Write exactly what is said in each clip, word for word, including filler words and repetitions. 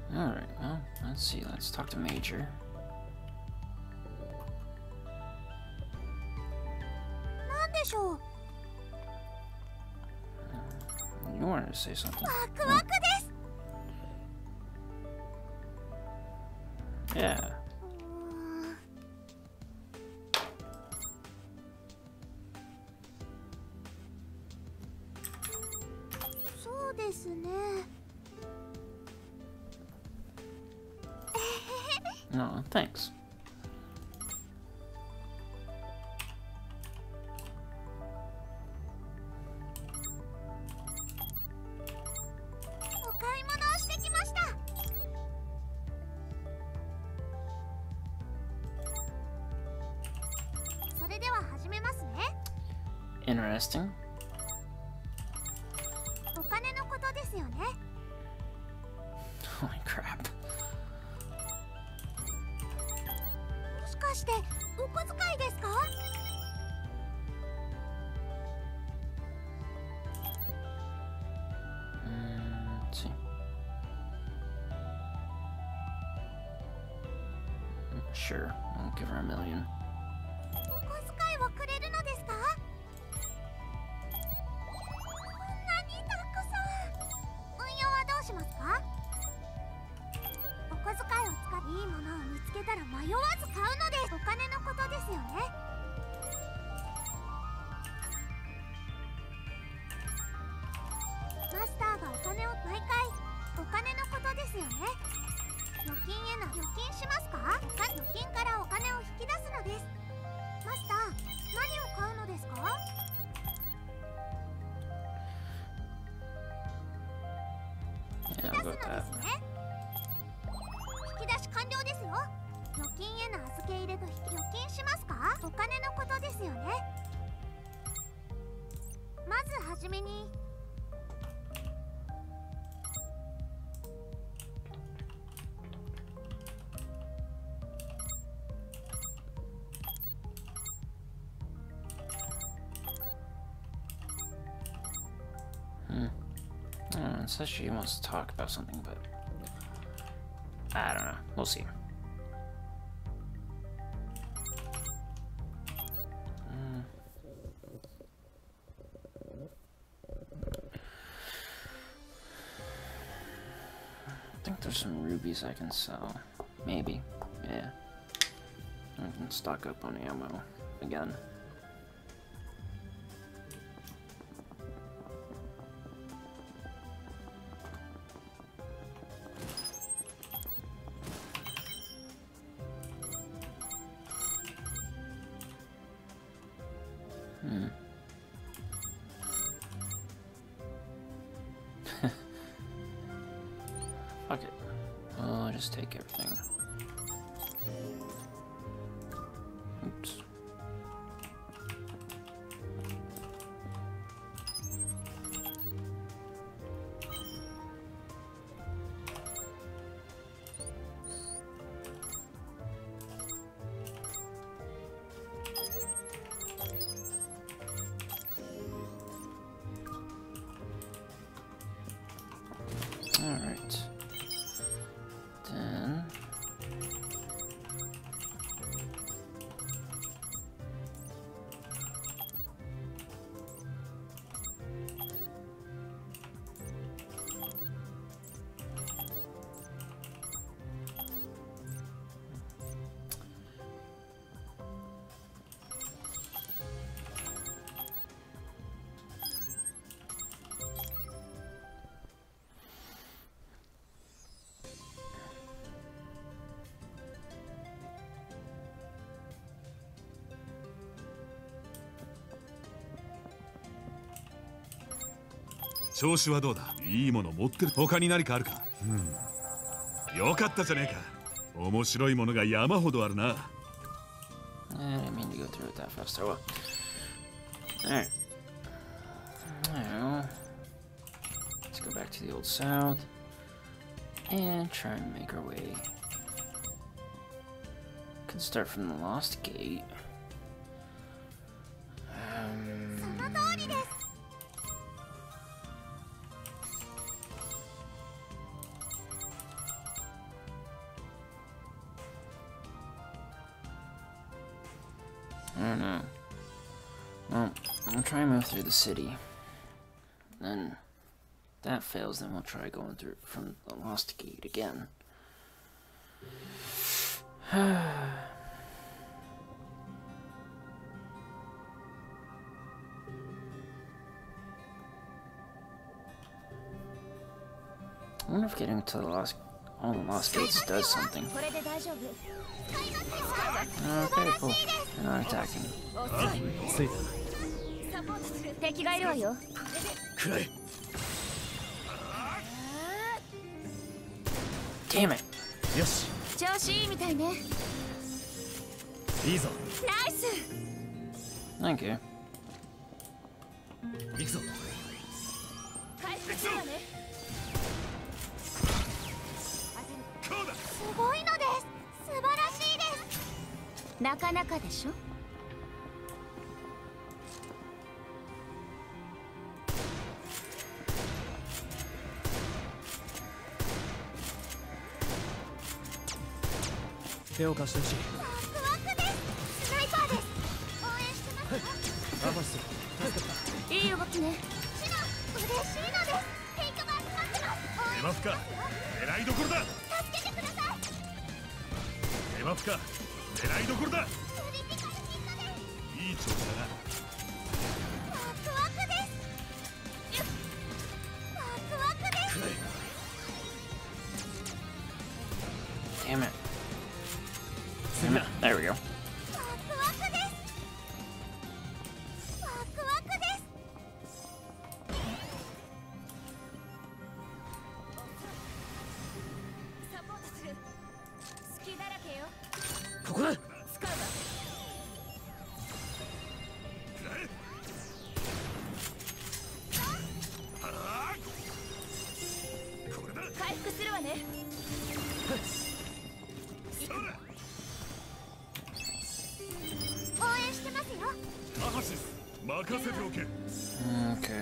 Alright, well, let's see. Let's talk to Major. You wanted to say something. Oh. Yeah. No, thanks. Interesting. Holy crap. Mm, let's see. Sure, I'll give her a million. Yeah, I'll go with that. Hmm. Oh, it says she wants to talk about something, but I don't know. We'll see. Mm. I think there's some rubies I can sell. Maybe. Yeah. I can stock up on ammo again. Hmm. Fuck it. I'll just take everything. Oops. All right. Then 調子はどうだ。いいもの持ってる。他に何かあるか。うん。よかったじゃねえか。面白いものが山ほどあるな。 I didn't mean to go through it that fast. Oh well. Alright. Now, let's go back to the Old South and try and make our way. Could start from the Lost Gate. Um, don't know. Well, we'll try and move through the city. Then, if that fails, then we'll try going through from the Lost Gate again. I wonder if getting to the Lost, all the Lost Gates does something. Okay, cool. They're not attacking. Damn it! Yes. Thank you. Damn it. Damn it. There we go. Okay.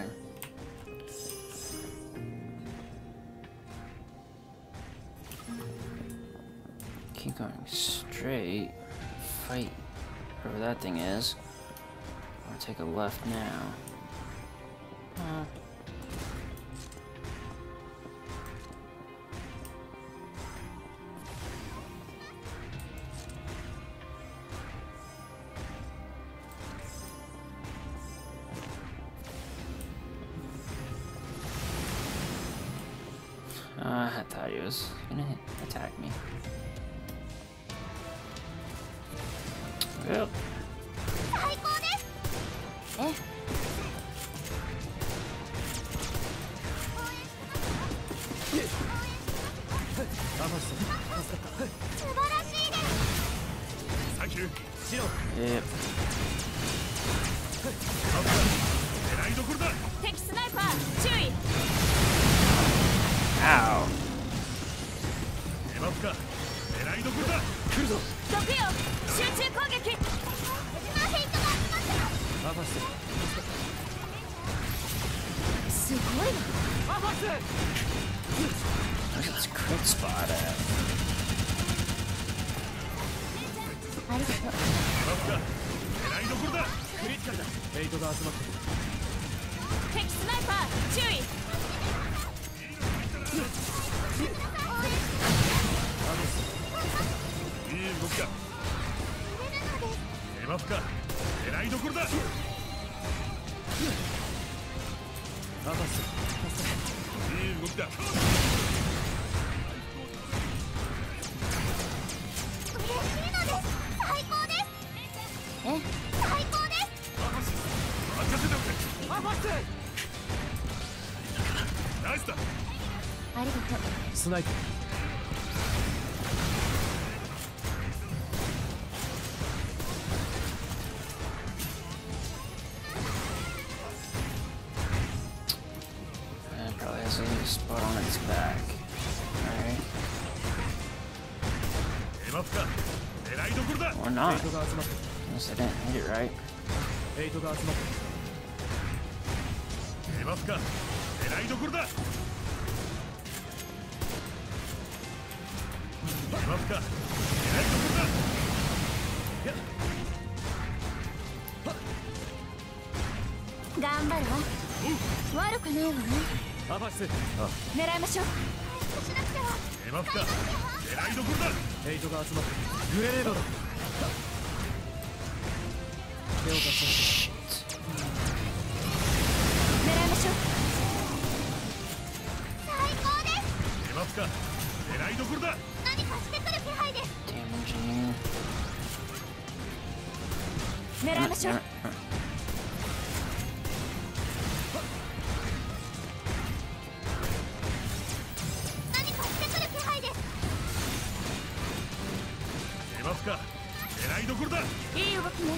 Keep going straight. Fight whatever that thing is. Or take a left now. Huh. Uh, I thought he was gonna hit, attack me. Yep. Eh? Thank you. Yep. Ow. Where's its crit spot at? Sniper. It probably has a spot on its back. Alright. Or not. Unless I didn't hit it right. 張るわ。悪くないわね。 アファス。 狙いましょう。 エマフカ、狙いどころだ。 ヘイトが集まる。グレネードだ。手を貸して。 狙いましょう。 最高です。 エマフカ、狙いどころだ。 何かしてくる気配です。 Damaging. 狙いましょう。 何かしてくる気配です。 エマフカ、狙いどころだ。 いい動きね。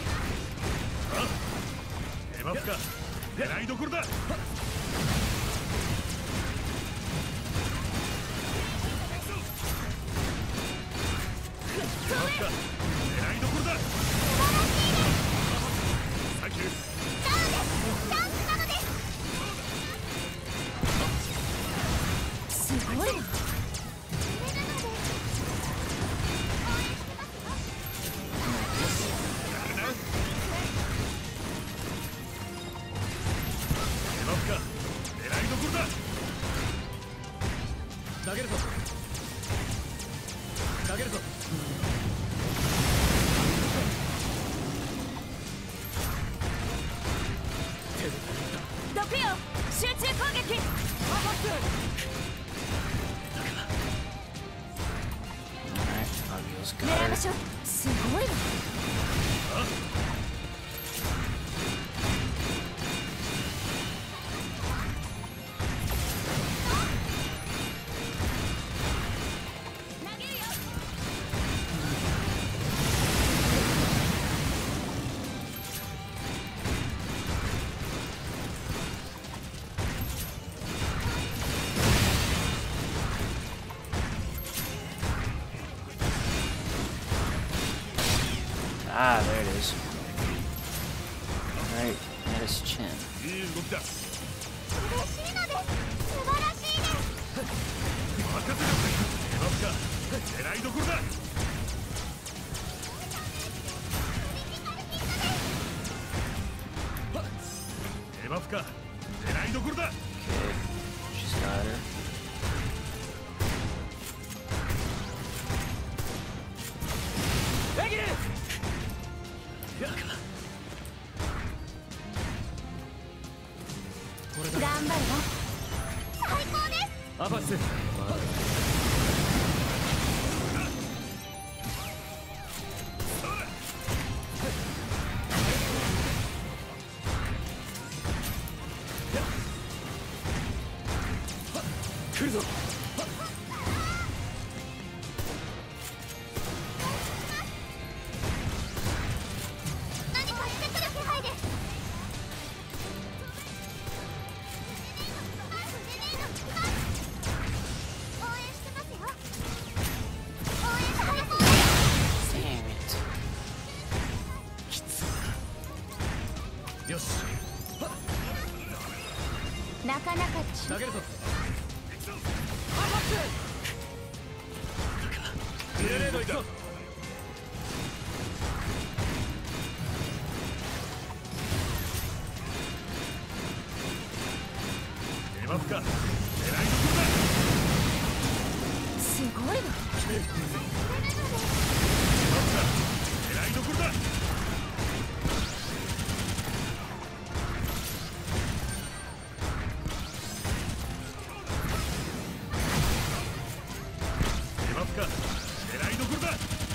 エマフカ、狙いどころだ。エマフカ、狙いどころだ。サンキュー。 ダウンです。チャンスなのです。 すごい。 これなので応援してますよ。 エマフカ、狙いどころだ。 投げるぞ。投げるぞ。 毒よ、集中攻撃。 Alright, Fabio's 狙い got ま her. しょう。すごいわ。投げるよ。 Ah, there it is. Alright, that is Chin. いい動きだ。 嬉しいのです。素晴らしいです。 任せろ。エマフカ、狙いどころだ。エマフカ、狙いどころだ。 Okay, she's got her. エギル。これだ。 頑張るわ。 最高です。 アファス。来るぞ。 何かしてくる気配です。応援してますよ。応援最高です。 Damn it. よし。 なかなかち。 投げるぞ。グレネード行くぞ。 エマフカ、狙いどころだ。 すごいわ。 エマフカ、狙いどころだ。エマフカ、狙いどころだ。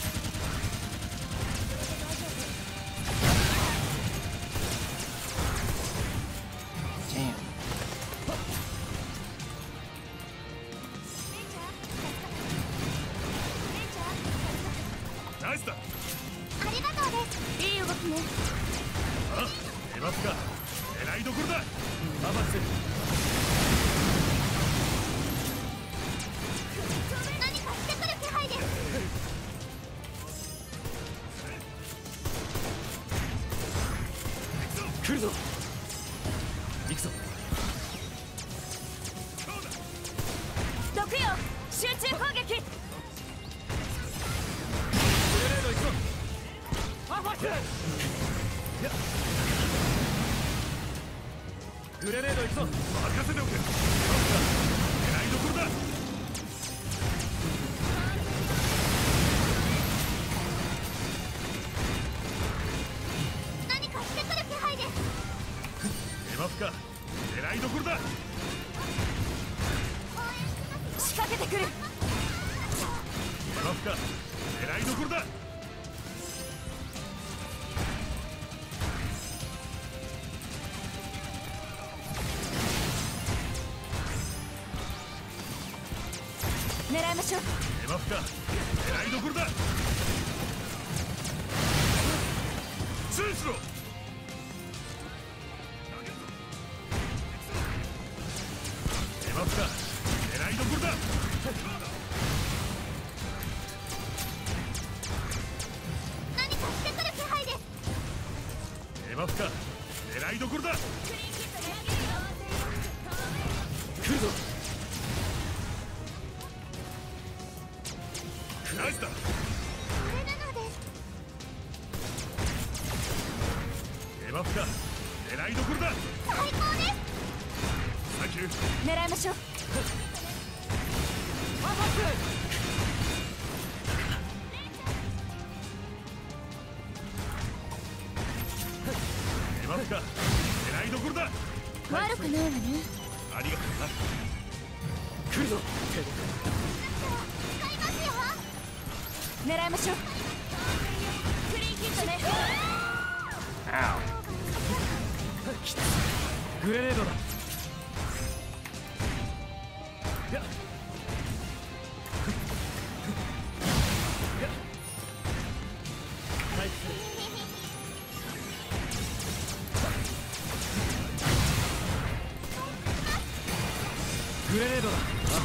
Damn. ナイスだ。 ありがとうです。 いい動きね。 あ、エマフカ、狙いどころだ。 アファス。 何かしてくる気配です。 来るぞ。行くぞ。 毒よ、集中攻撃。 グレネード行くぞ。アファス。 グレネード行くぞ。 任せておけ。狙いどころだ。 何かしてくる気配です。 エマフか。狙いどころだ。 仕掛けてくる。 エマフか。狙いどころだ。 狙いましょう。 エマフか。狙いどころだ。スースロー。エマフか。狙いどころだ。 何かしてくる気配です。 エマフか。狙いどころだ。 来るぞ。 ナイスだ。 これなのです。 エマフか。狙いどころだ。 最高です。 サンキュー。 狙いましょう。 エマフか。狙いどころだ。 悪くないわね。 ありがとうな。 来るぞ。 使いますよ。 狙いましょう。クリーンヒットね。 グレネードだ。やっ回復する。グレネードだ。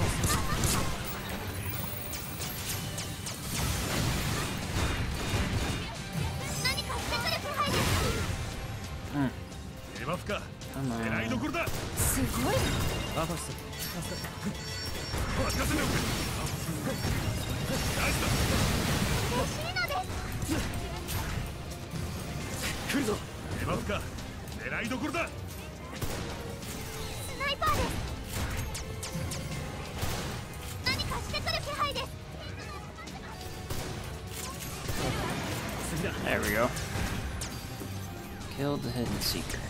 何かしてくる気配です。 エマフか。 Come 狙いど on. ころだ。 すごい。 アファス。 任せておけ。ナイスだ。 嬉しいのです。 来るぞ。 エマフか。狙いどころだ。 スナイパーです。何かしてくる気配です。 次だ。 There we go. Killed the hidden seeker.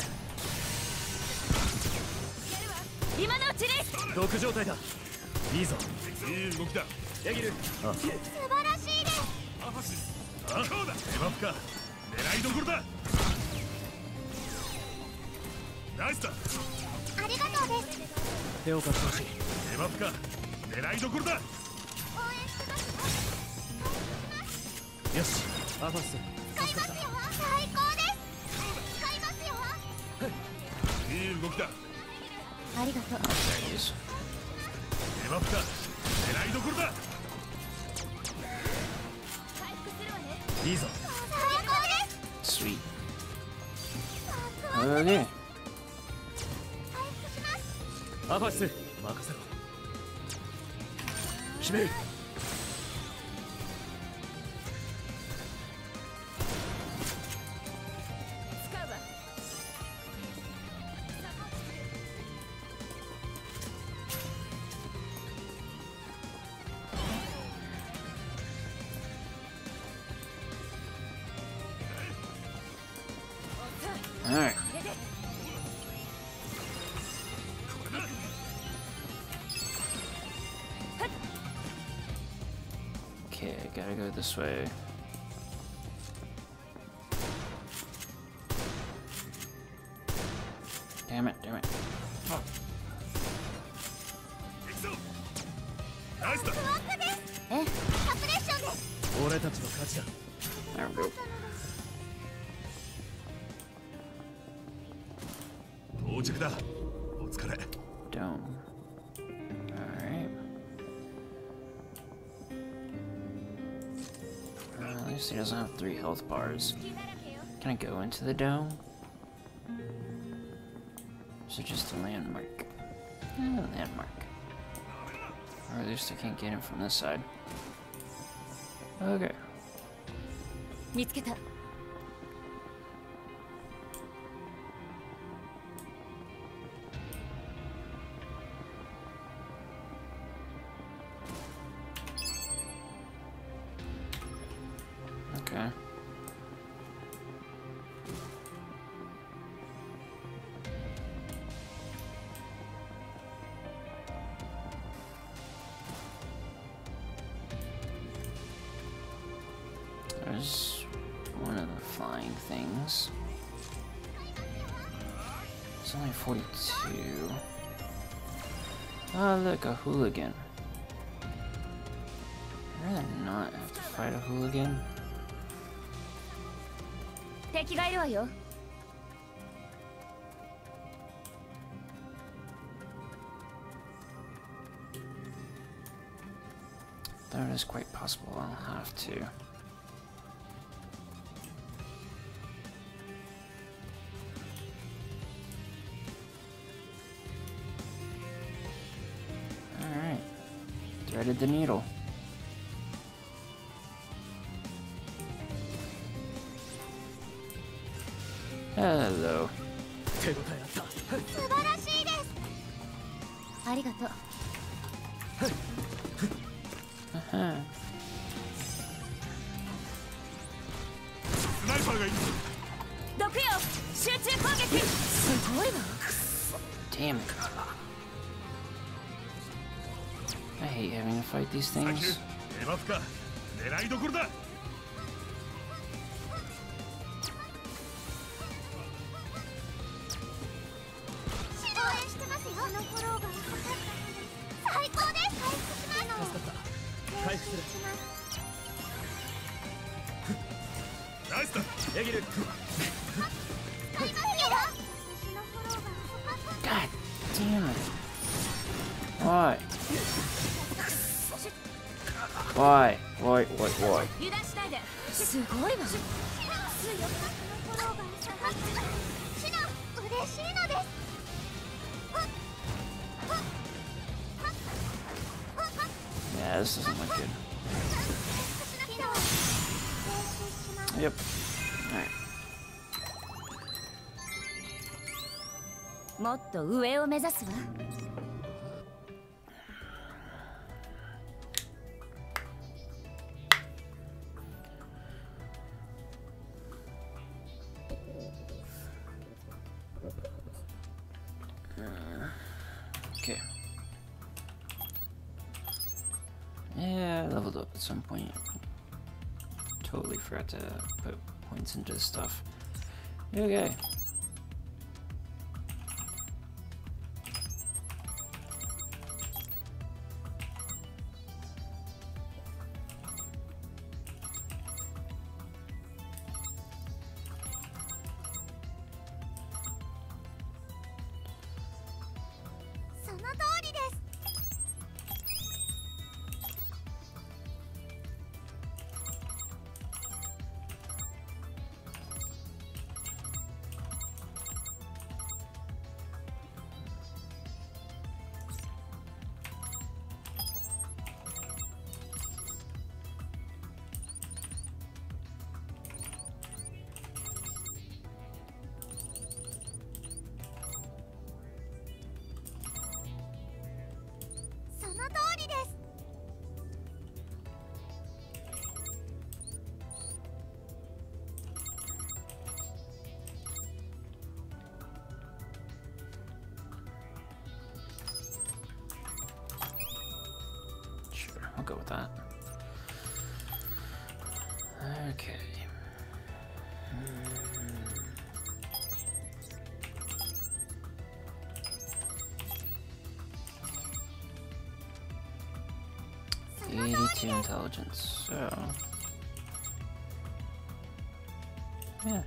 今のうちに。 毒状態だ。いいぞ。 いい動きだ。 ヤギル。 素晴らしいです。 アファシス。あ、そうだ。エマフか。狙いどころだ。ナイスだ。 ありがとうです。 手を貸してほしい。 エマフか。狙いどころだ。 応援してますよ。 よし。アファス。 使いますよ。最高です。使いますよ。 いい動きだ。 ありがとう。 There it is. エマフか。狙いどころだ。 回復するわね。 いいぞ。 最高です。 Sweet. 回 Okay. 復します。 アファス。任せろ。決める。 使うわ。 Alright. Okay, I gotta go this way. Damn it, damn it. 行くぞ。ナイスだ。 クワックです。 え、 サプレッションです。 俺たちの勝ちだ。 There we go. 到着だ。お疲れ。 Dome. Alright. Well, at least he doesn't have three health bars. Can I go into the dome? Is it just a landmark? Eh, landmark. Or at least I can't get him from this side. Okay. 見つけた。 こ Okay. There's one of the flying things. It's only forty-two. Oh, look, a hooligan. I'd rather not have to fight a hooligan. 敵がいるわよ。 Though it is quite possible I'll have to. Alright. Threaded the needle. Hello. 手応えあった。 素晴らしいです。 ありがとう。 Uh-huh. スナイパーがいる。 毒よ、集中攻撃。すごいわ。 Damn it. I hate having to fight these サキュ things. ー、エバフか。狙いどころだ。 応援してますよ。このフォローが最高です。回復します。 助かった。回復する。 ナイスだ。 エギル。 使いますよ。私のフォローが遅かった。 God damn it. Why? Why? Why? Why? Why? 油断しないで。すごいわ。 強くそのフォローが遅かった。シナ、嬉しいのです。 Yeah, this doesn't look good. Yep. Alright. もっと上を目指すわ。 Okay. Yeah, I leveled up at some point. Totally forgot to put points into this stuff. Okay. I'll go with that. Okay. Hmm. eighty-two intelligence, so... Yeah.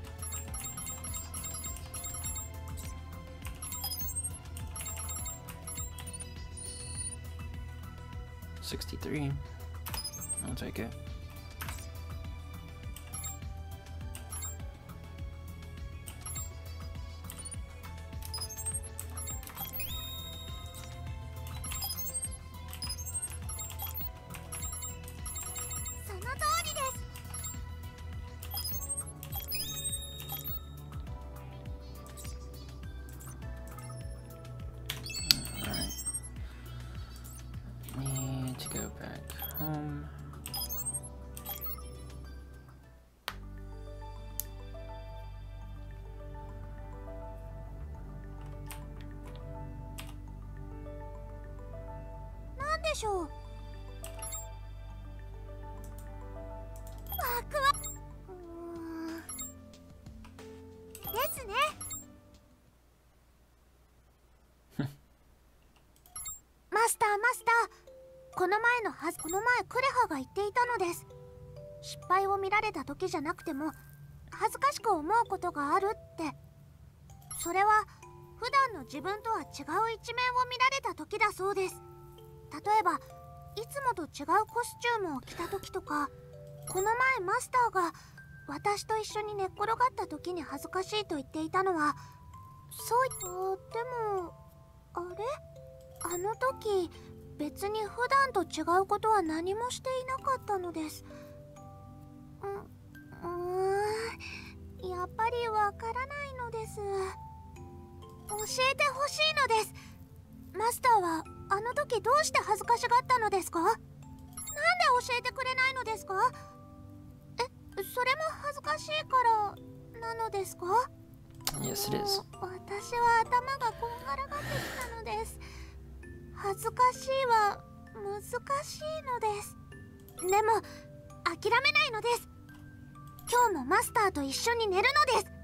sixty-three. I'll take it. Go back home. しょう。ワクワクうーんですね。マスターマスター、この前のはずこの前クレハが言っていたのです。失敗を見られた時じゃなくても恥ずかしく思うことがあるって。それは普段の自分とは違う一面を見られた時だそうです。例えばいつもと違うコスチュームを着た時とか、この前マスターが私と一緒に寝っ転がった時に恥ずかしいと言っていたのはそういった。でもあれ、あの時別に普段と違うことは何もしていなかったのです。う、うーん、やっぱりわからないのです。教えてほしいのです。マスターはあの時どうして恥ずかしがったのですか？なんで教えてくれないのですか？え、それも恥ずかしいからなのですか？ Yes, it is. 私は頭がこんがらがってきたのです。恥ずかしいは難しいのです。でも諦めないのです。今日もマスターと一緒に寝るのです。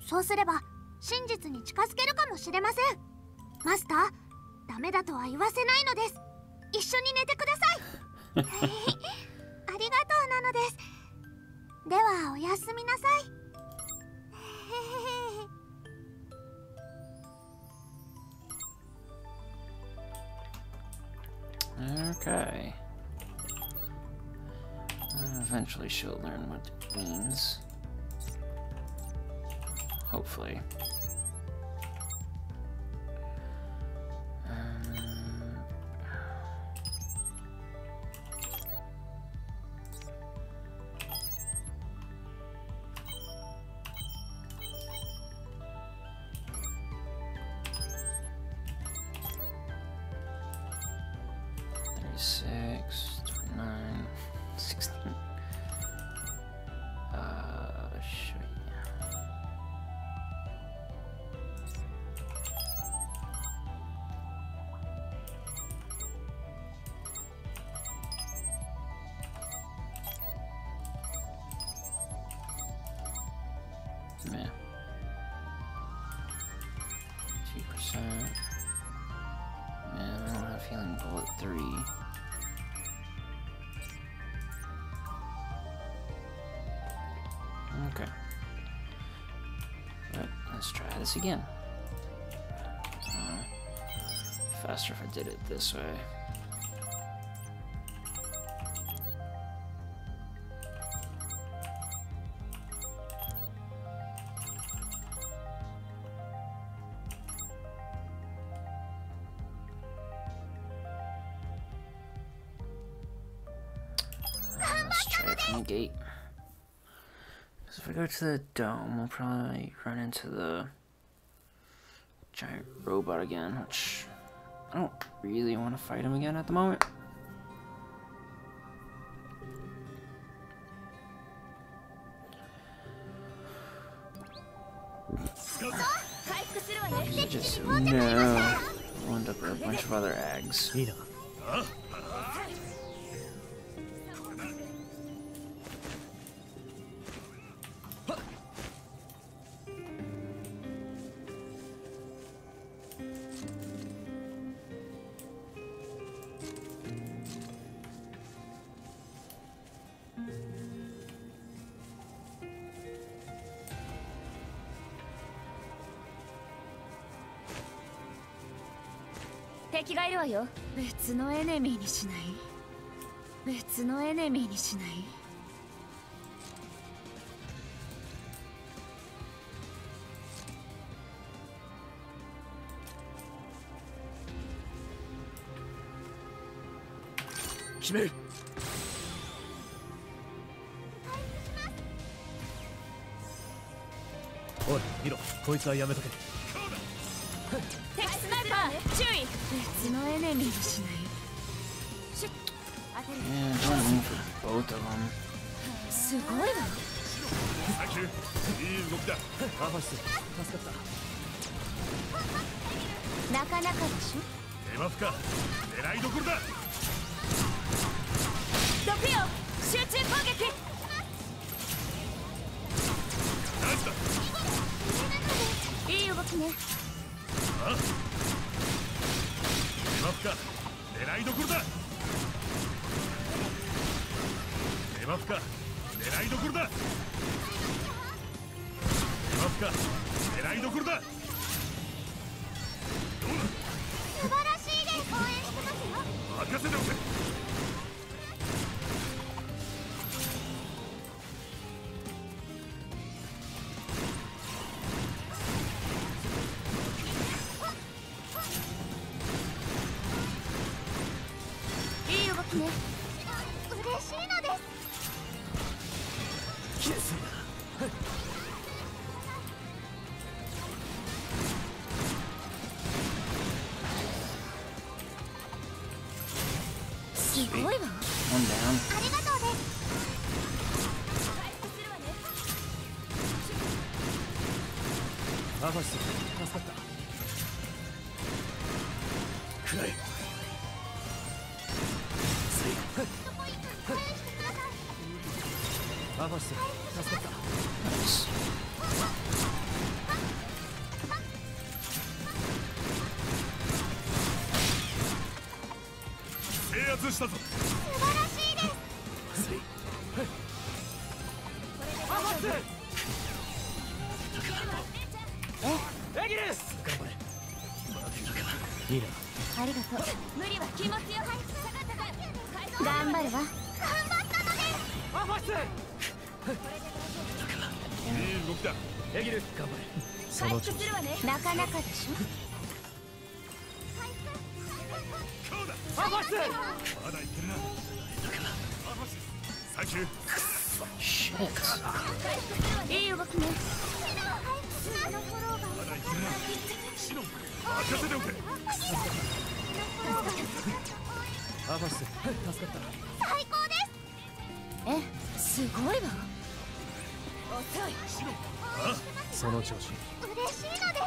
そうすれば真実に近づけるかもしれません。マスター、ダメだとは言わせないのです。一緒に寝てください。ありがとうなのです。ではおやすみなさい。 Okay. Uh, eventually she'll learn what it means. Hopefully. Um, thirty-six, twenty-nine, sixteen. Uh, show you. Yeah. Two percent. Man, I don't have healing bullet three. Okay. But let's try this again. Uh, faster if I did it this way. Let's try it from the gate. So if we go to the dome, we'll probably run into the giant robot again, which I don't really want to fight him again at the moment. Just no. We'll end up with a bunch of other eggs. いいな。 敵がいるわよ。別のエネミーにしない？別のエネミーにしない？ 決める。おい見ろ、こいつはやめとけ。 敵スナイパー注意。別のエネミーにしない？シュッ当てる。 Yeah, don't move for both of them. すごいわ。 サンキュー、いい動きだ。 アファシス、助かった。 なかなかでしょ。 デバフか、狙いどころだ。 マフか狙いどころだ。エマフか狙いどころだ。どうだ。 素晴らしいです。応援してますよ。 任せておけ。 いい動きね。 嬉しいのです。 きついな。 すごいわ。 One down. ありがとうです。 アファス助かった。くらいアファス助かった。 Nice. 制圧したぞ。 素晴らしいです。 ついアファス。 エギルス頑張れ。いいな。 ありがとう。無理は禁物よ。頑張るわ。 頑張ったのです。 アファスいい動きだ。 エギル頑張れ。そ回の調子。 復するわね。なかなかでしょ。 こうだ。 アファスまだいけるな。アファスサンキュー。 Shit. いい動きね。 あのフォローがまだいけるな。シノン任せておけ。 アファス助かった。 最高です。 え、すごいわ。遅い。 シノンあその調子。 嬉しいのです。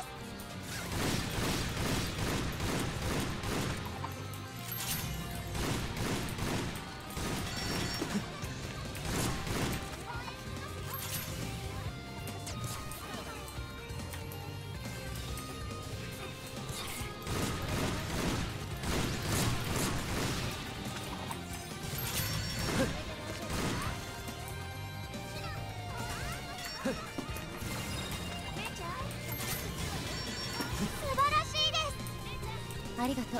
素晴らしいです。 ありがとう。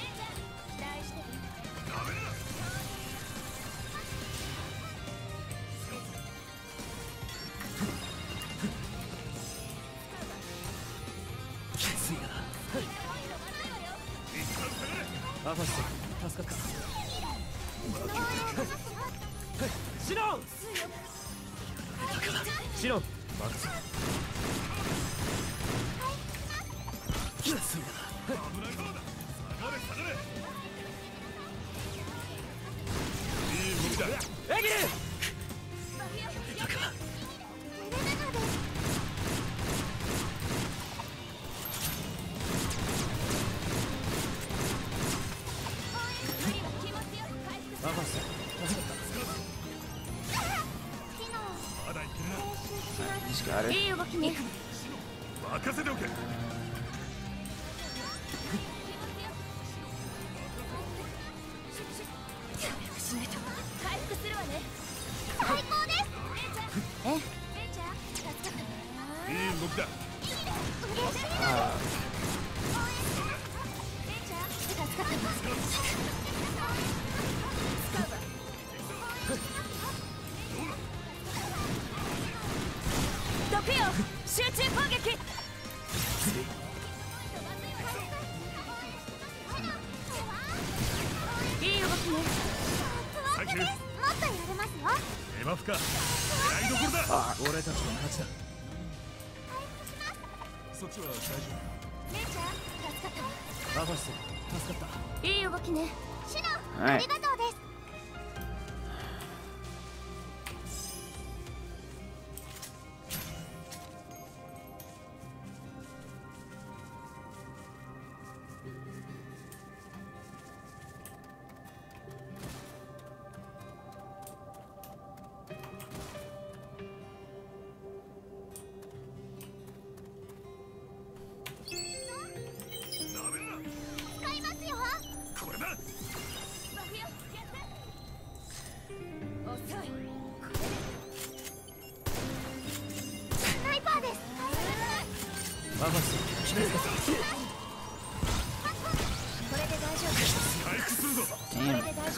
きついな。アファス助かった。シノンシノン任せ。きついな。 危ないぞ。下がれ下がれ。いい動きだ。 エギルアファス助かった。 まだいけるな。 He's got it. いい動きね。 任せておけ。 回復するわね。 最高です。 え、 いい動きだ。 嬉しい。 毒よ、集中攻撃。いい動きね。 サンキュー。 もっとやれますよ。 エマフか狙いどころだ。 俺たちの勝ちだ。 そっちは大丈姉ちゃん、助かったわ。 アファス助かった。 いい動きね。 シノン、 Alright. ありがとうです。 ダメだ。 使いますよ。 これだ。 スナイパーです。 アバス決めるか。 これで大丈夫。 回復するぞ。 これで大丈夫。 どう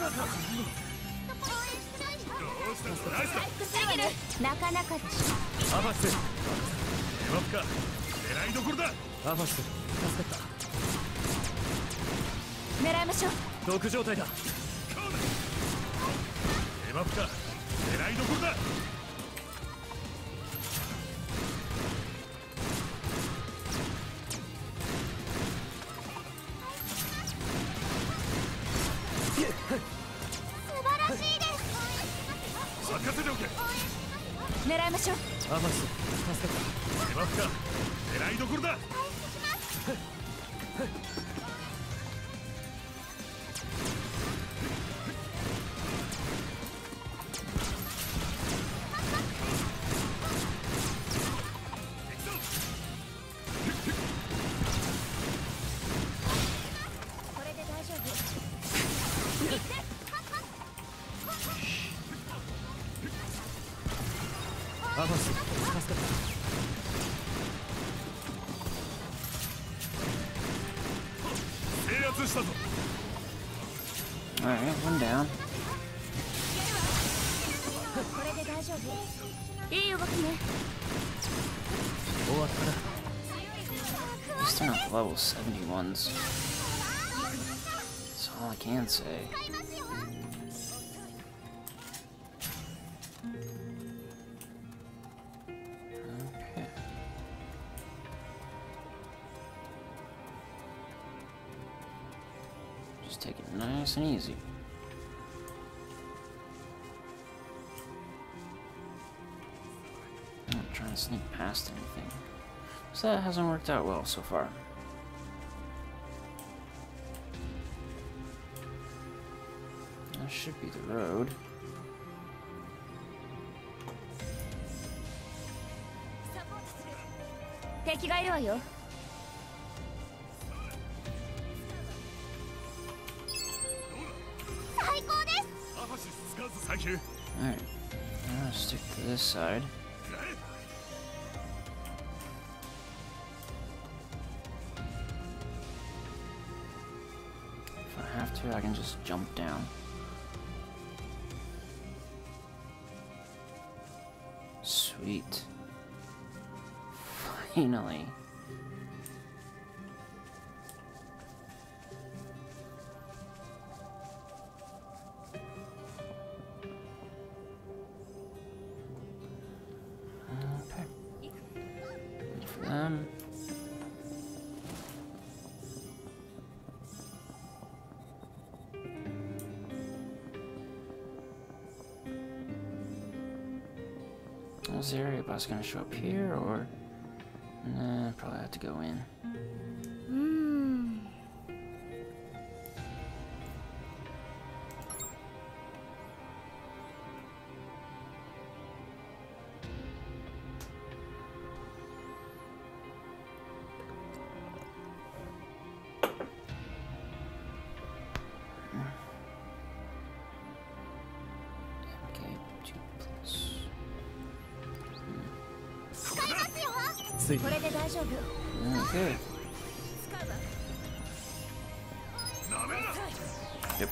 したナイスだ。 回復するわね。なかなかでしょ。 アバスエマプか狙いどころだ。 アバス助かった。 狙いましょう。 毒状態だ。 エマプか狙いどころだ。 素晴らしいです。 任せておけ。 狙いましょう。 アバス助かっエマプか狙いどころだ。 これで大丈夫。 た。アバス助かった。 制圧したぞ。 Alright, one down. これで大丈夫。いい動きね。 終わったな。 He's still not level seventy-ones. That's all I can say. Okay. Just take it nice and easy. I'm not trying to sneak past anything. So that hasn't worked out well so far. That should be the road. Take 敵がいるわよ。 最高です。 アファシス使うぞ。サンキュー。 Alright, I'm gonna stick to this side. If I have to, I can just jump down. Sweet. Finally. Okay. Wait for them. Was the area boss gonna show up here or? Nah, probably have to go in. うーん。 Okay, two plus. 使いますよ。 ついこれで大丈夫。 Okay. Yep.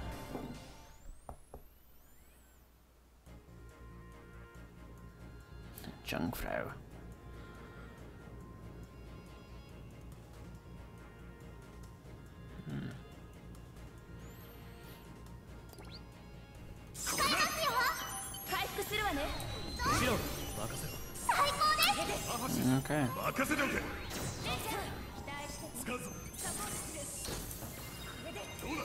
Jungfrau. Hmm. 使いますよ。 回復するわね。 シロン任せろ。 最高です。 アファシス Okay. 任せておけ。使うぞ。どうだ。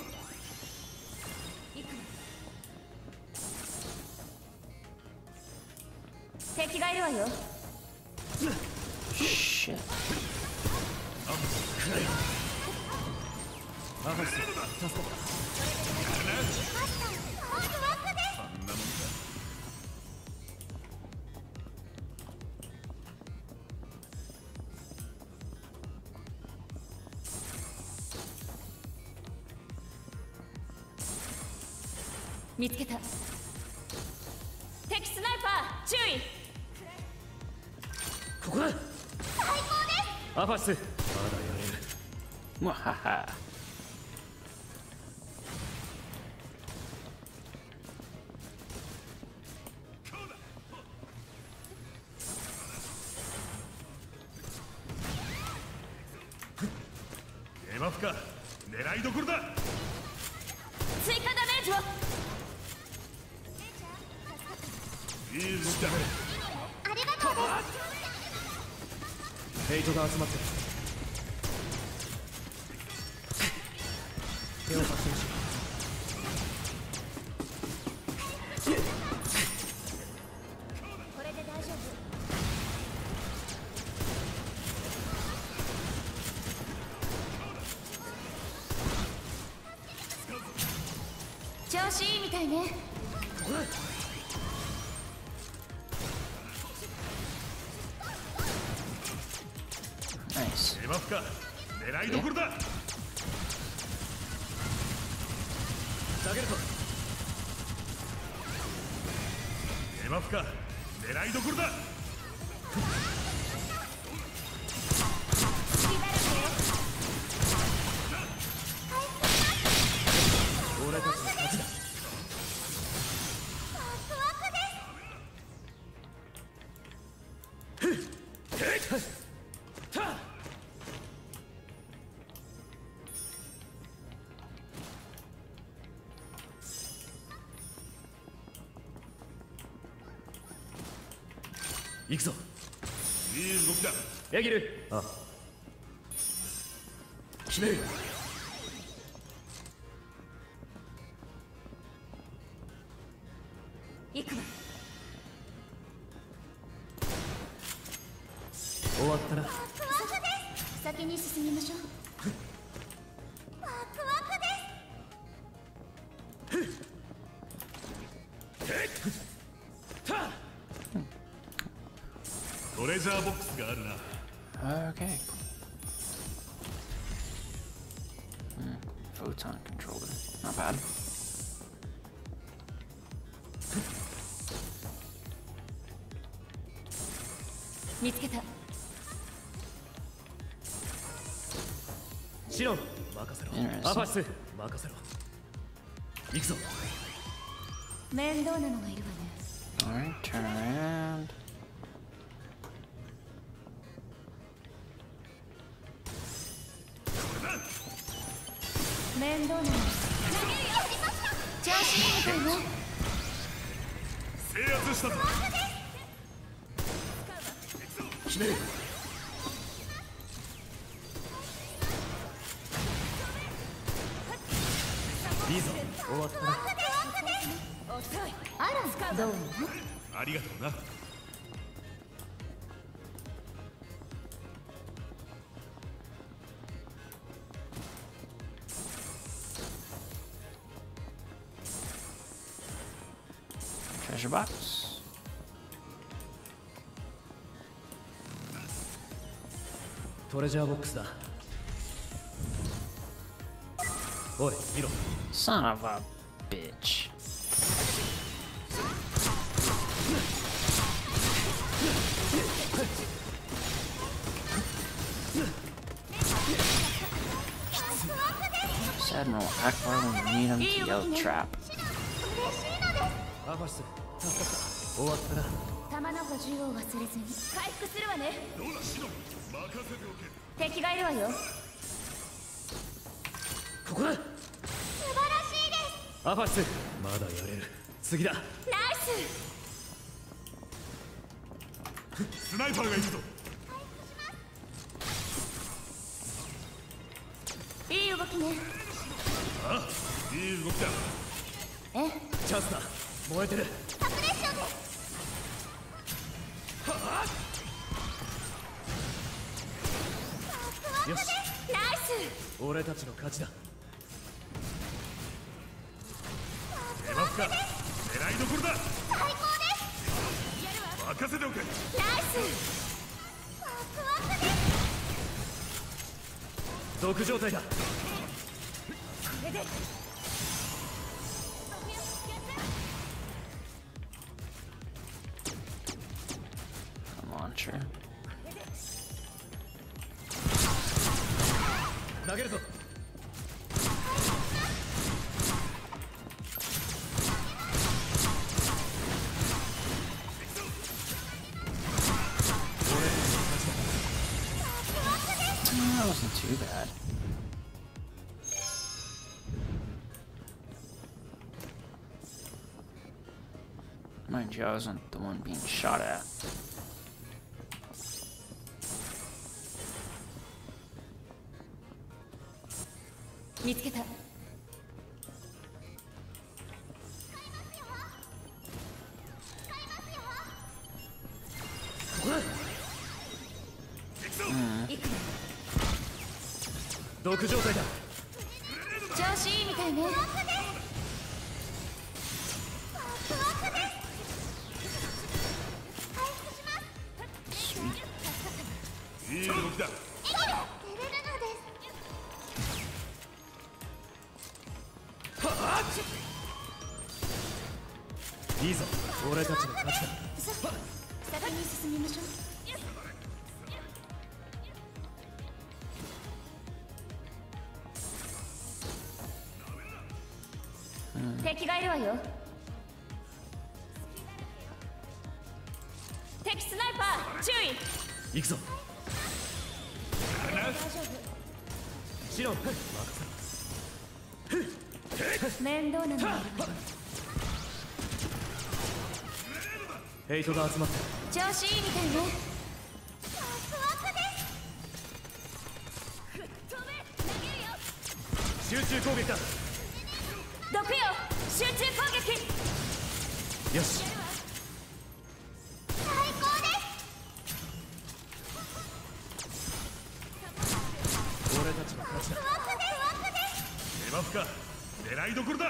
敵がいるわよ。 Shit. アバス助かった。 ワクワクです。 あんなもんだ。 見つけた。 スナイパー注意。 ここだ。アファス、まだやれる。 わはは。 エマフか、狙いどころだ。 追加ダメージを。 いい動きだ。 ありがとうです。 ヘイトが集まってる。手を発見しろ。 これで大丈夫。調子いいみたいね。 ナイス。 エマフか、狙いどころだ。 下げると。 エマフか、狙いどころだ。 俺たちの勝ちだ。行くぞ。 いい動きだ。 エギル。ああ、決める。 行くわ。 終わったな。 先に進みましょう。 ワクワクです。 トレジャーボックスがあるな。 Okay. Hmm. Photon controller. Not bad. 見つけた。 シロン、任せろ。 Interesting. アファス、任せろ。行くぞ。 面倒なのがいるわね。 Alright, turn around. 面倒なの。調子いいみたいね。 制圧したぞ。 決める。いいぞ。終わったな。 あら、どうも。 ありがとうな。 Treasure box. トレジャーボックスだ。おい、見ろ。 Son of a bitch. サイドのアクアのニーダムとヤルトラップ。 アファス、助かった。終わったな。 弾の補充を忘れずに。回復するわね。 どうだシノ、任せておけ。 敵がいるわよ。 ここだ。 素晴らしいです。 アファス、まだやれる。次だ。 ナイスナイパーがいるぞ。 ス。いい動きね。 あ、いい動きだ。 え、 チャンスだ。燃えてる。 サプレッションです。 よし、 ナイス。 俺たちの勝ちだ。 エマフか、狙いどころだ。 最高です。 任せておけ。 ナイス。 ワクワクです。 毒状態だ。 これで。 Sure. 投げるぞ。 That wasn't too bad. Mind you, I wasn't the one being shot at. Mm. 毒状態だ。 調子いいみたいね。 いい動きだ。 いいぞ、俺たちの勝ちだ。 先に進みましょう。敵がいるわよ。敵スナイパー注意。 行くぞ。 大丈シロン、 夫。面倒なのがいるわよ。 ヘイトが集まった。 調子いいみたいね。 集中攻撃だ。 毒よ、集中攻撃。 よし。 最高です。 俺たちの勝ちだ。 デバフか。狙いどころだ。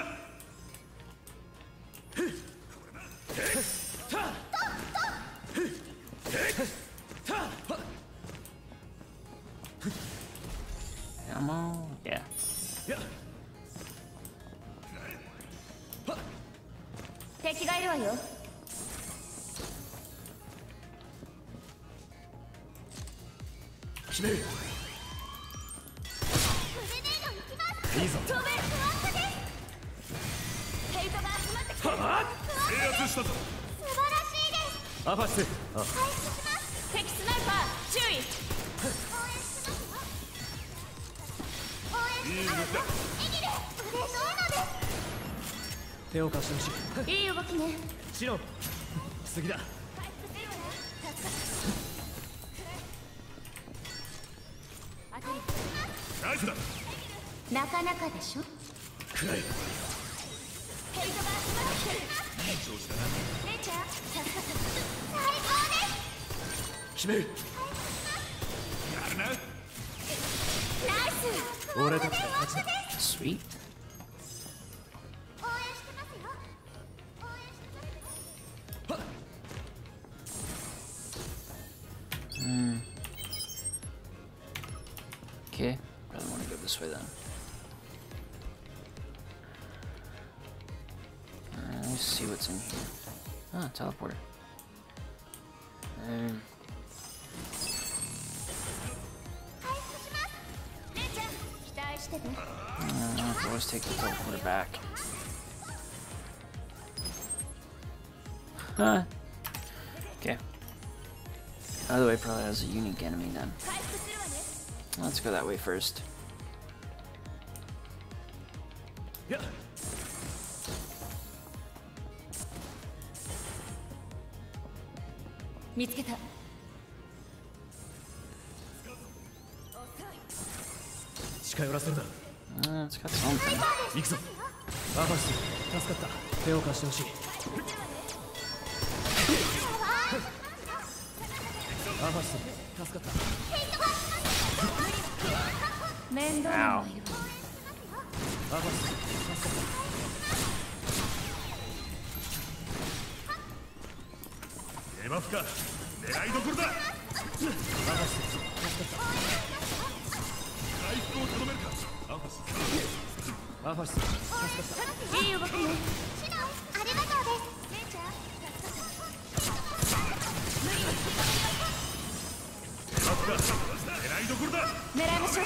Ammo? Yeah. 敵がいるわよ。 決める。いいぞ。 飛べ。ヘイトが集まってきた。 制圧したぞ。 素晴らしいです。 アファス。あ、 回復します。 敵スナイパー注意。 応援しますよ。応援しますよ。エギル、嬉しいのです。 手を貸してほしい。 いい動きね。 シロン、次だ。 ナイスだ。 なかなかでしょ。 くらい。 ヘイトが集まってきてる。 いい調子だな。 姉ちゃん、 最高です。 決める。 やるな。 ナイス。 俺たちの勝ちだ。 Sweet. 応援してますよ。応援してます。 Hmm. Okay. Probably want to go this way then. Uh, let me see what's in here. Ah, teleporter. Um. 回復します。 姉ちゃん、期待してて。 Uh, I can always take the teleporter back. Huh. Okay. By the way, probably has a unique enemy then. 回復するわね。 Let's go that way first. やっ。 見つけた。 近寄らせるな。 Uh, it's got something. 行くぞ。アファス、助かった。手を貸してほしい。アファス、助かった。 面倒なのよ。 アファス、助かった。 デバフか。狙いどころだ。 アファス、助かった。 回復を頼めるか。アファス。 アファス、助かった。 いい動きね。 シロン、ありがとうです。姉ちゃん。 か狙いどころだ。 狙いましょう。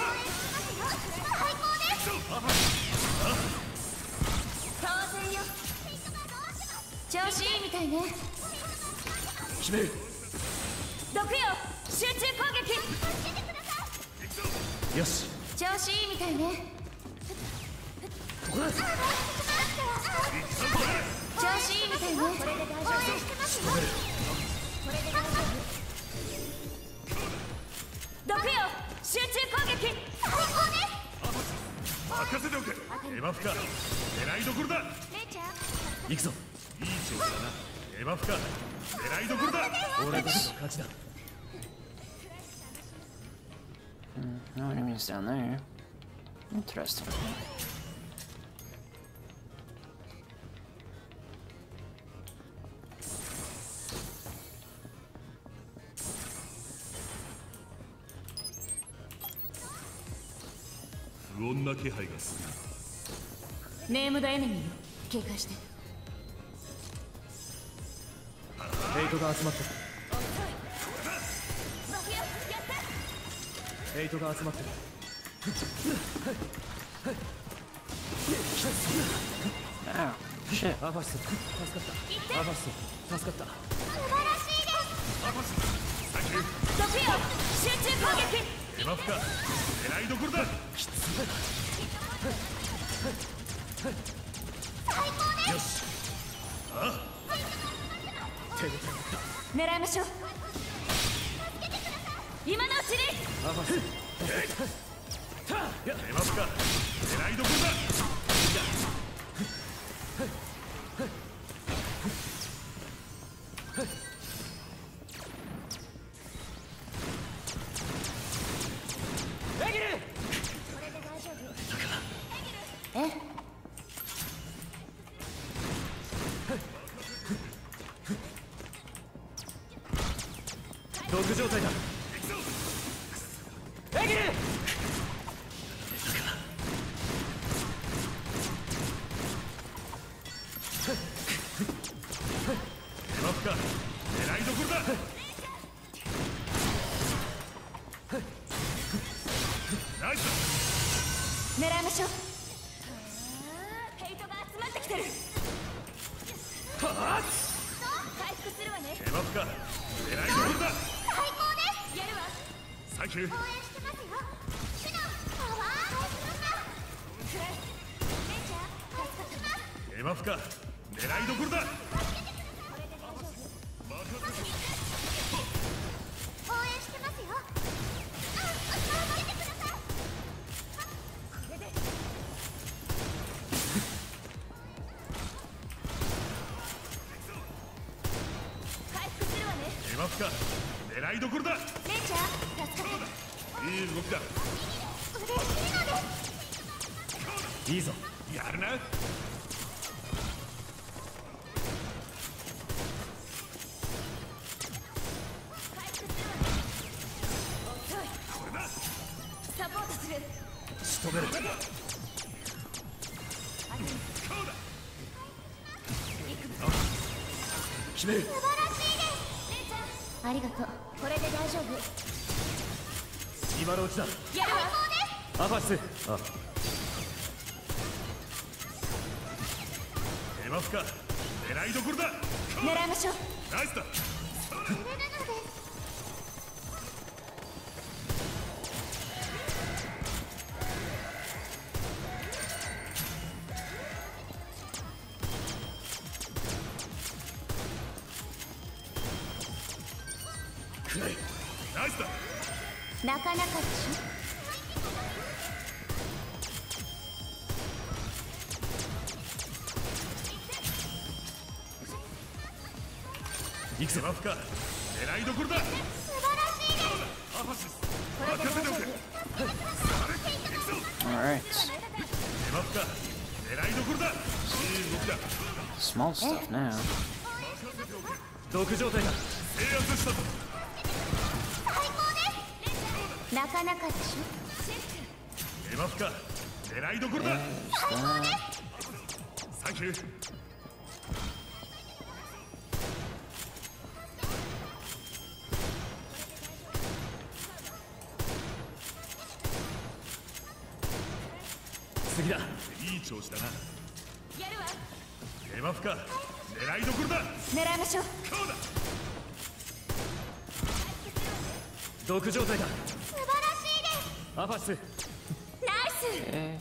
当然よ。調子いいみたいね。 決める。 毒よ、集中攻撃。 よし。 調子いいみたいね。 ここだ。 調子いいみたいね。これで大丈夫。毒よ、集中攻撃。 任せておけ。エバフか狙いどころだ。 行くぞ。 いい調子だな。エバフか狙いどころだ。 俺たちの勝ちだ。 No enemies down there. Interesting. 不穏な気配がすネームドエネミーよ、警戒して。 ヘイトが集まってる。ヘイトが集まってる。 Ow, shit. アファス助かった。アファス助かった。 毒よ、集中攻撃。 エバフか狙いどころだ。きつい。よし。ああ。 狙いましょう。今のうちに。 アファスエバフか狙いどころだ。 え、 毒状態だ。エギル。 エバフか狙いどころだ。ナイス狙いましょう。ヘイトが集まってきてる。回復するわね。 エバフか狙いどころだ。 やるわ。 サンキュー。エバフか狙いどころだ。エバフか狙いどころだ。 姉ちゃん、助かった。 いい動きだ。 いいぞ。 やるな。 サポートする。 仕留める。決める。 ありがとう。これで大丈夫。 今のうちだ。 やるわ。 アファス。あ、 エバフか狙いどころだ。 狙いましょう。 ナイスだ。ナイスだ。 なかなかでしいくぞ。エバフか狙いどころだ。 素晴らしいです。 アファス任せておけ。 Alright. エバフか狙いどころだ。いい動きだ。 Small stuff now. 毒状態だ。 制圧したぞ。 なかなかでしエバフか狙いどころだ。 There's that. サンキュー。 すぎだ。 いい調子だな。 やるわ。 デバフか。狙いどころだ。 狙いましょう。 こうだ。 毒状態だ。 素晴らしいです。 アファス。 ナイス。 え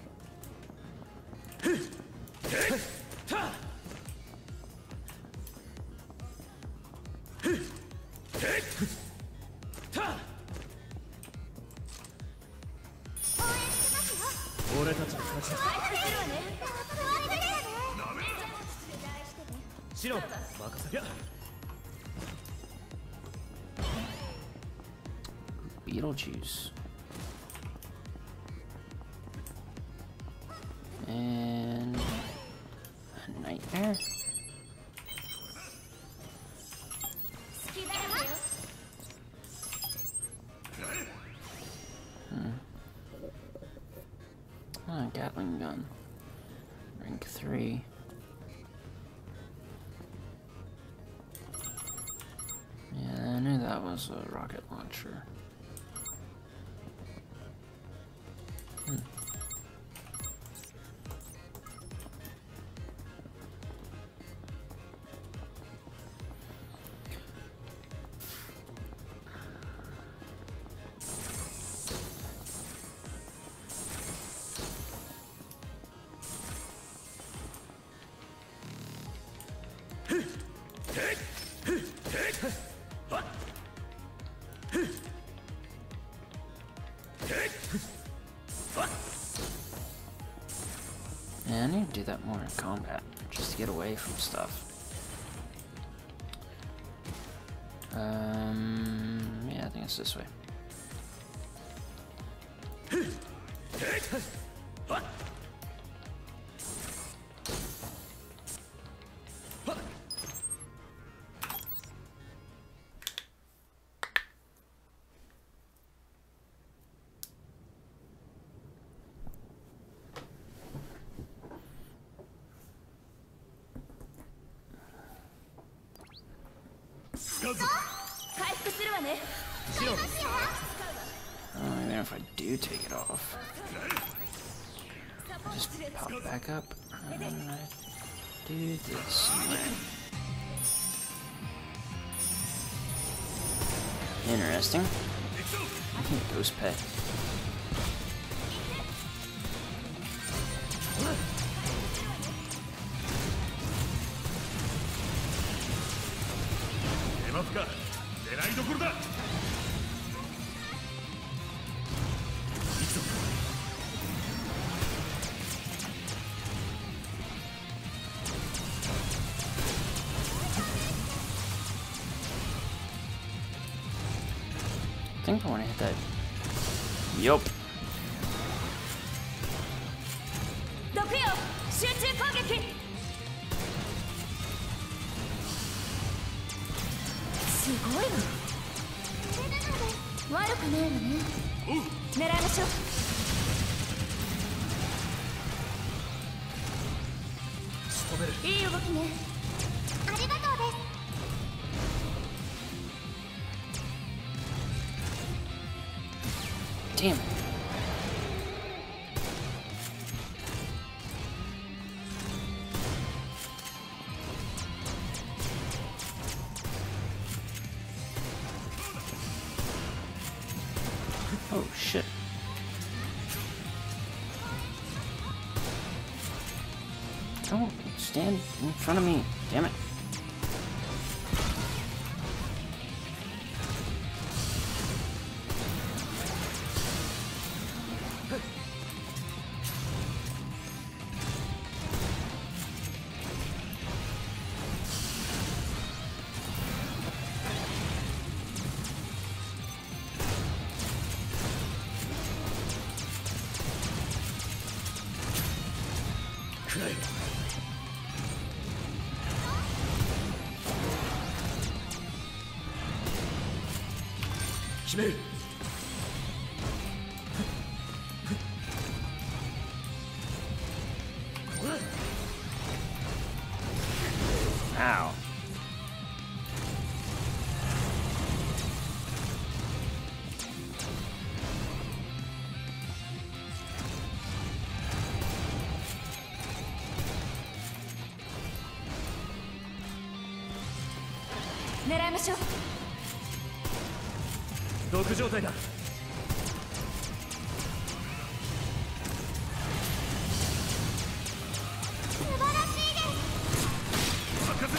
俺たちの勝ちだ。シロン、任せ。や。 Beetlejuice. And a nightmare. 好きだよ。 Ah, Gatling gun. Rank three. Yeah, I knew that was a rocket launcher. Hmm. Yeah, I need to do that more in combat, just to get away from stuff. Um, yeah, I think it's this way. Oh, even if I do take it off, I just pop back up and I do this. Interesting. Ghost pet. I think I want to hit that. Yup. Damn. Oh shit. Don't stand in front of me, damn it. Ow. 狙いましょう。 毒状態だ。 素晴らしいです。 任せろ。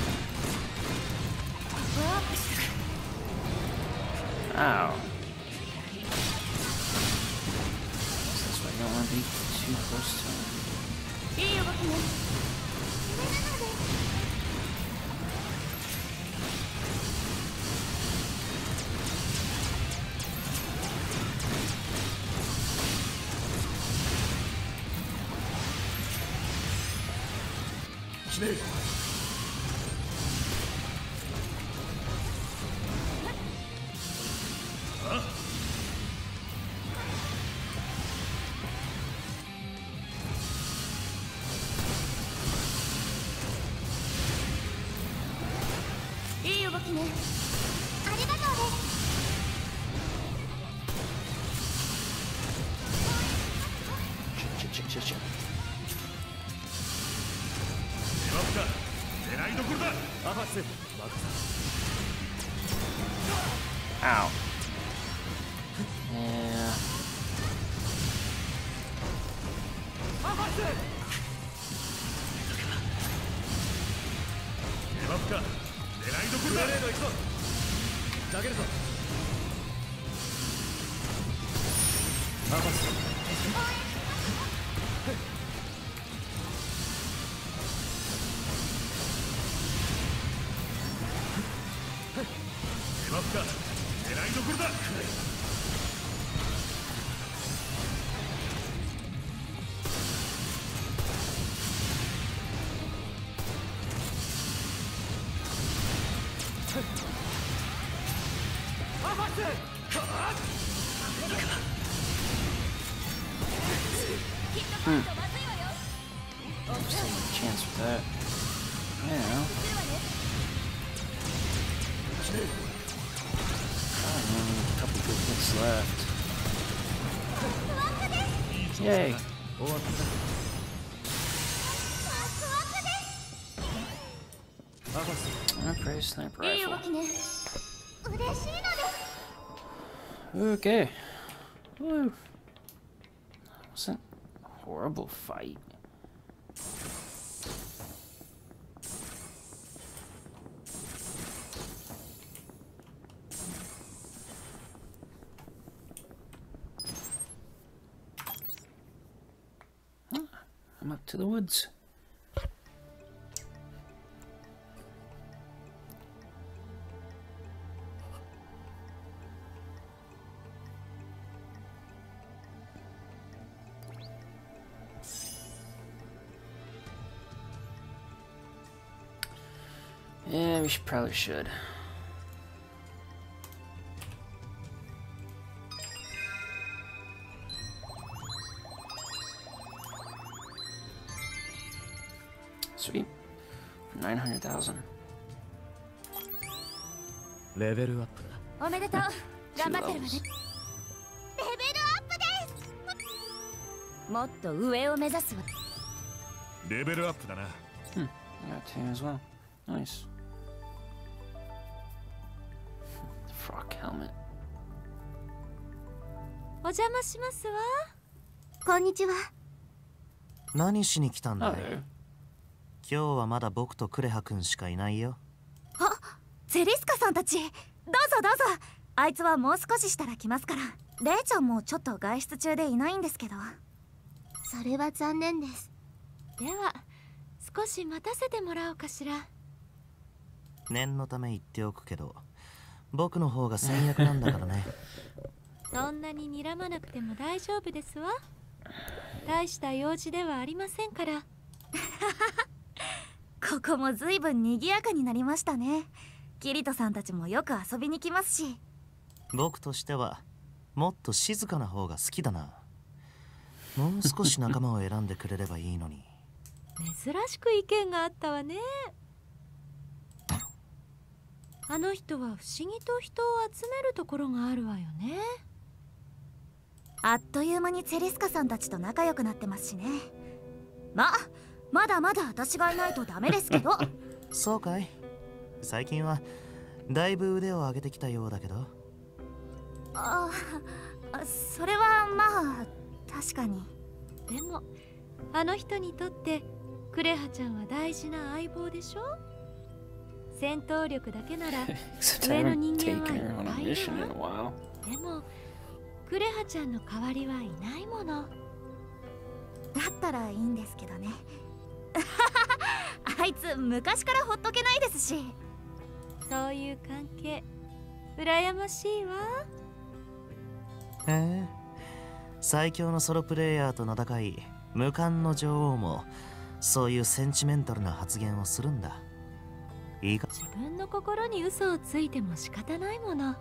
Ow. That's why you don't want to be too close to him. いい動きね。 それなので決める。 いい動きね。 ありがとうです。 Shit, shit, shit, shit, shit. デバフか。狙いどころだ。 アファス任せ。 Ow. Yeah. アファス。 デバフか。狙いどころだ。 グレネード行くぞ。投げるぞ。アファス。 デバフか。狙いどころだ。 アファス。 Hmm. Just taking a chance with that. Yeah. Oh, only a couple good hits left. Yay. 終わった。 アファス。 And a pretty sniper いい動 rifle. きね。 嬉しいのです。 Okay. Woo. Wasn't a horrible fight. Huh, I'm up to the woods. Yeah, we should probably should. Sweet. Nine hundred thousand. レベルアップだ。 おめでとう。 Two 頑張ってるわね。 levels. レベルアップです。 もっと上を目指すわ。 レベルアップだな。 Hmm. I got two as well. Nice. Frog helmet. お邪魔しますわ。 こんにちは。 何しに来たんだ Oh, い？ there. 今日はまだ僕とクレハ君しかいないよ。 あ、ゼリスカさんたち。どうぞどうぞ。あいつはもう少ししたら来ますから。レイちゃんもちょっと外出中でいないんですけど。 それは残念です。 では少し待たせてもらおうかしら。 念のため言っておくけど、僕の方が先約なんだからね。 そんなに睨まなくても大丈夫ですわ。大した用事ではありませんから。ここもずいぶん賑やかになりましたね。キリトさんたちもよく遊びに来ますし。 僕としてはもっと静かな方が好きだな。もう少し仲間を選んでくれればいいのに。 珍しく意見があったわね。あの人は不思議と人を集めるところがあるわよね。あっという間にツェリスカさんたちと仲良くなってますしね。ま、まだまだ私がいないとダメですけど。 そうかい。最近はだいぶ腕を上げてきたようだけど。 ああ、それはまあ確かに。でもあの人にとってクレハちゃんは大事な相棒でしょ。戦闘力だけなら Except I 上の haven't 人間 taken her は on いっ a ぱいい mission る in a わ。 while. でもクレハちゃんの代わりはいないもの。だったらいいんですけどね。あいつ昔からほっとけないですし。そういう関係羨ましいわ。 へえ、最強のソロプレイヤーと名高い無冠の女王もそういうセンチメンタルな発言をするんだ。いいか。 自分の心に嘘をついても仕方ないもの。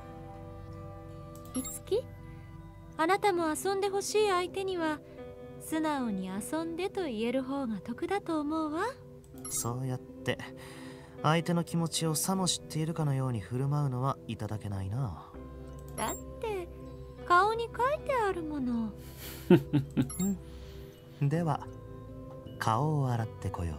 いつき、あなたも遊んでほしい相手には素直に遊んでと言える方が得だと思うわ。 そうやって相手の気持ちをさも知っているかのように振る舞うのはいただけないな。 だって顔に書いてあるもの。 では顔を洗ってこよ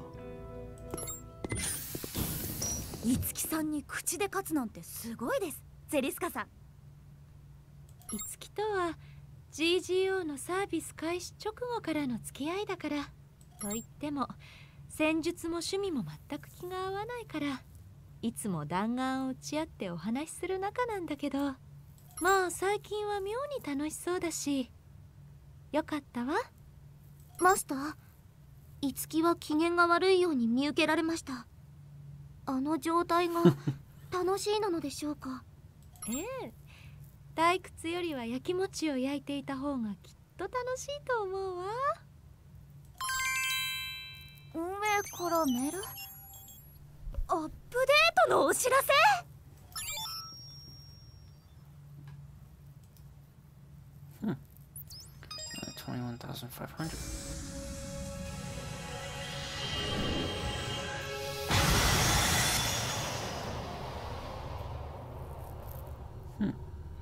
う。いつきさんに口で勝つなんてすごいです、ゼリスカさん。いつきとは ジージーオー のサービス開始直後からの付き合いだから。と言っても戦術も趣味も全く気が合わないから、いつも弾丸を打ち合ってお話しする仲なんだけど、まあ最近は妙に楽しそうだしよかったわ。マスター、いつきは機嫌が悪いように見受けられました。あの状態が楽しいなのでしょうか。ええ、退屈よりは焼き餅を焼いていた方がきっと楽しいと思うわ。運営からメール、アップデートのお知らせ。 Hmm. Uh, twenty-one thousand five hundred. Hmm.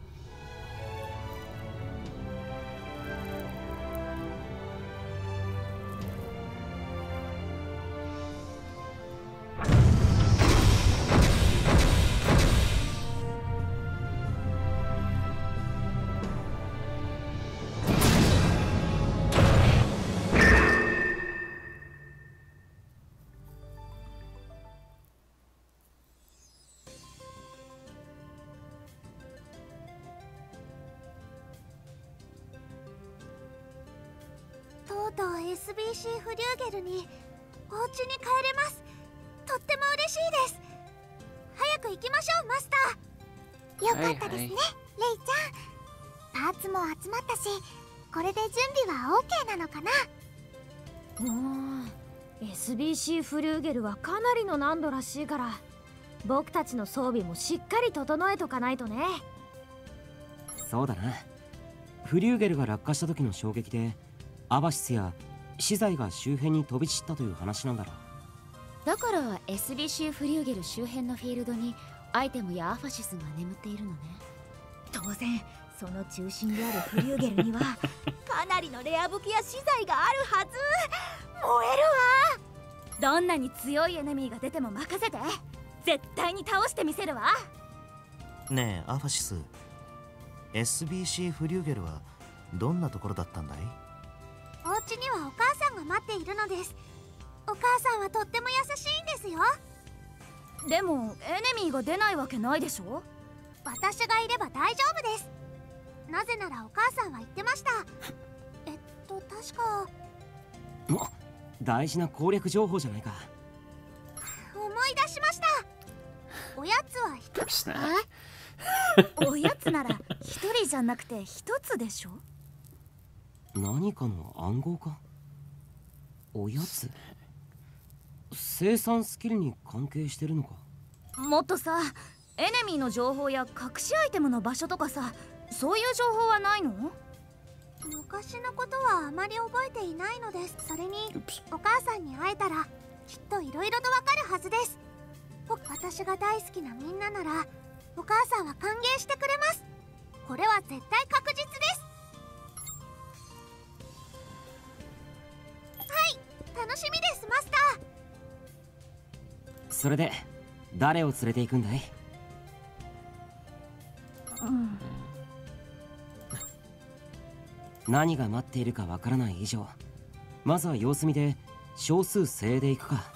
エスビーシー フリューゲルにお家に帰れます。とっても嬉しいです。早く行きましょう、マスター。よかったですね、レイちゃん。パーツも集まったし、これで準備は オーケー なのかな。 もう エスビーシー フリューゲルはかなりの難度らしいから、僕たちの装備もしっかり整えとかないとね。 そうだな。フリューゲルが落下した時の衝撃でアバシスや資材が周辺に飛び散ったという話なんだろう。 だから エスビーシー フリューゲル周辺のフィールドにアイテムやアファシスが眠っているのね。 当然その中心であるフリューゲルにはかなりのレア武器や資材があるはず。燃えるわ。どんなに強いエネミーが出ても任せて。絶対に倒してみせるわ。 ねえアファシス、 エスビーシー フリューゲルはどんなところだったんだい？ お家にはお母さんが待っているのです。お母さんはとっても優しいんですよ。 でもエネミーが出ないわけないでしょ。 私がいれば大丈夫です。なぜならお母さんは言ってました。えっと確かお、大事な攻略情報じゃないか。 思い出しました。おやつは一つ。 おやつなら一人じゃなくて一つでしょ。 何かの暗号か。おやつ、生産スキルに関係してるのか。 もっとさ、エネミーの情報や隠しアイテムの場所とかさ、そういう情報はないの？ 昔のことはあまり覚えていないのです。それにお母さんに会えたらきっといろいろとわかるはずです。私が大好きなみんなならお母さんは歓迎してくれます。これは絶対確実です。はい、楽しみですマスター。 それで誰を連れて行くんだい？ 何が待っているかわからない以上、まずは様子見で少数精鋭で行くか。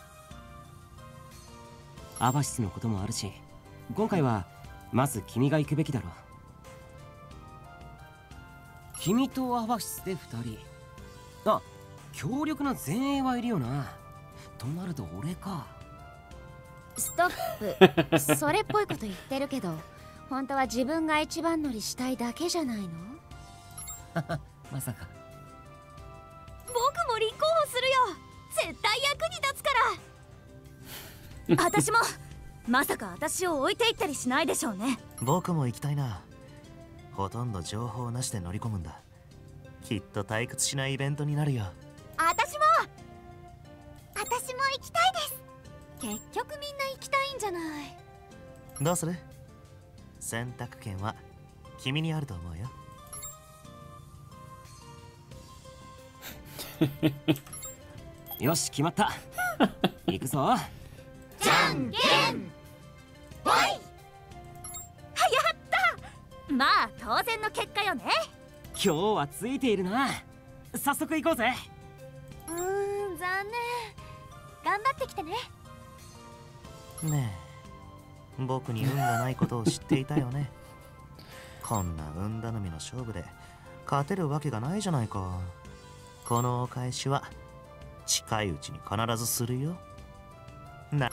アバシスのこともあるし、今回はまず君が行くべきだろう。君とアバシスでふたり。あ、強力な前衛はいるよな。となると俺か。 ストップ。それっぽいこと言ってるけど、本当は自分が一番乗りしたいだけじゃないの？ まさか。 僕も立候補するよ。絶対役に立つから私も。まさか私を置いていったりしないでしょうね。 僕も行きたいな。ほとんど情報なしで乗り込むんだ。きっと退屈しないイベントになるよ。 私も私も行きたいです。 結局みんな行きたいんじゃない。 どうする？選択権は君にあると思うよ。 よし、決まった。行くぞ。 じゃんけんぽい。 まあ当然の結果よね。 今日はついているな。早速行こうぜ。 うーん、残念。頑張ってきてね。 ねえ、僕に運がないことを知っていたよね。こんな運頼みの勝負で勝てるわけがないじゃないか。このお返しは近いうちに必ずするよ。な。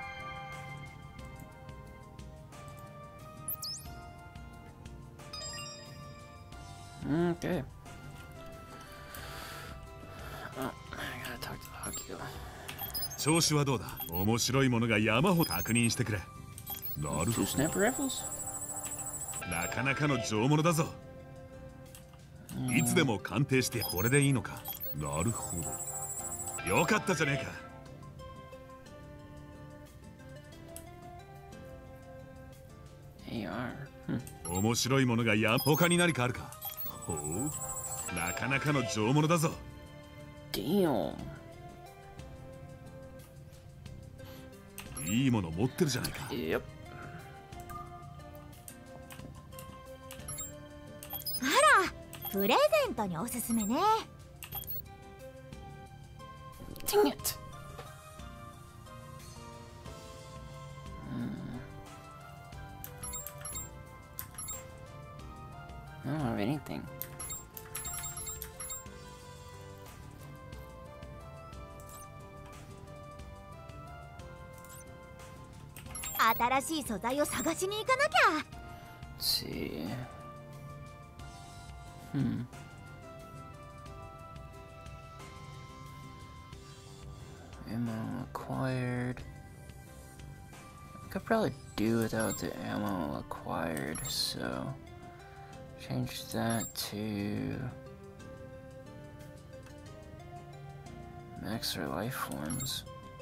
Okay. Oh, I gotta talk to Hakio. 調子はどうだ？面白いものが山ほど確認してくれ。なるほ Two ど。 sniper rifles? なかなかの上物だぞ。いつでも鑑定してこれでいいのか。なるほど。よかったじゃねえか。 A R. Hmm. 面白いものがや他に何かあるか。ほう、なかなかの上物だぞ。 Damn. いいもの持ってるじゃないか。 Yep. プレゼントにおすすめね。 Dang it. I don't have anything. 新しい素材を探しに行かなきゃ。 Let's see. Hmm. Ammo acquired. I could probably do without the ammo acquired, so change that to max their life forms.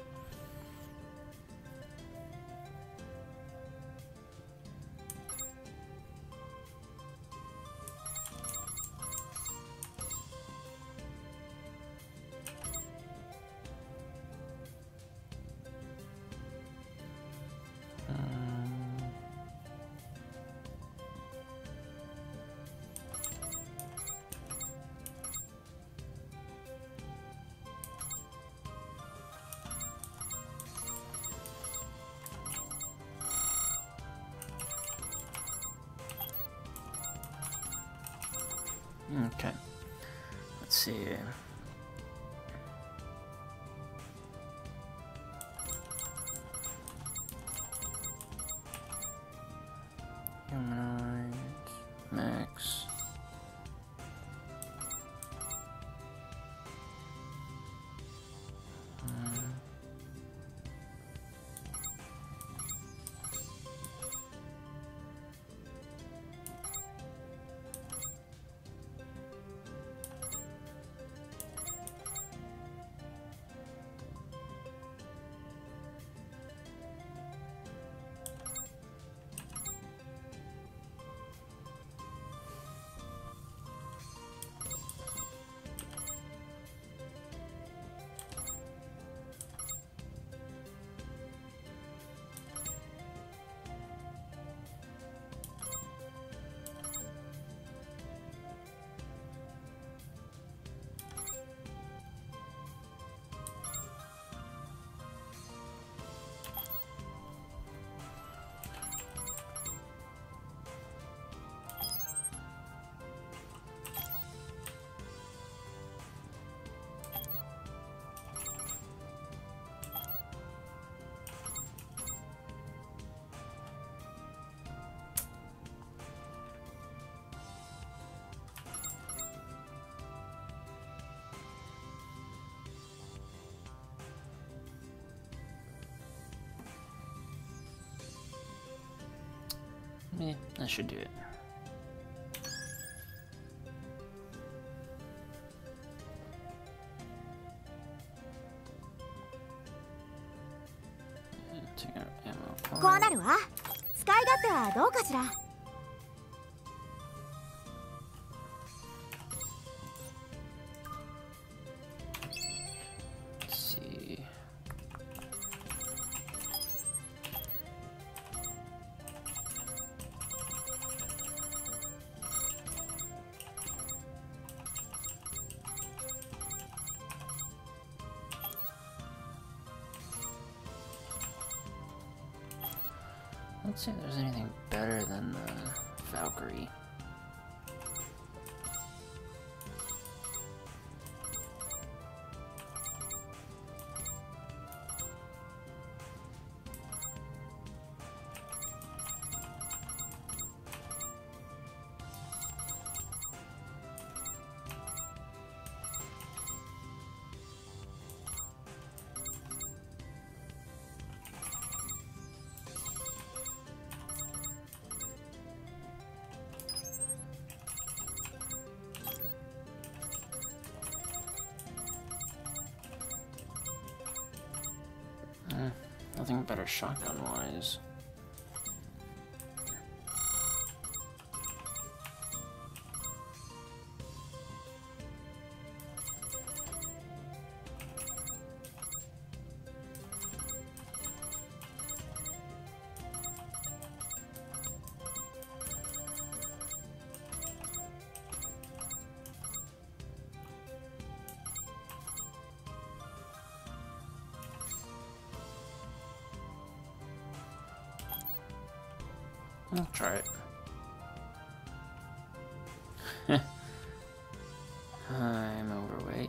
Okay, let's see. Humanoid max. Hmm. Yeah, that should do it. Take out ammo. こうなるわ。使い勝手はどうかしら。 Let's see. Let's see if there's anything better than the Valkyrie. Eh, nothing better shotgun wise. I'll try it. I'm overweight.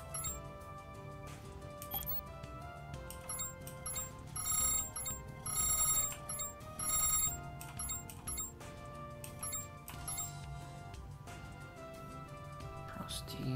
Frosty.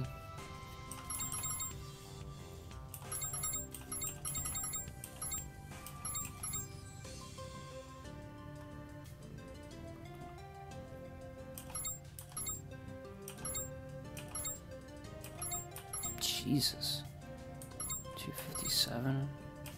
Jesus. two fifty-seven.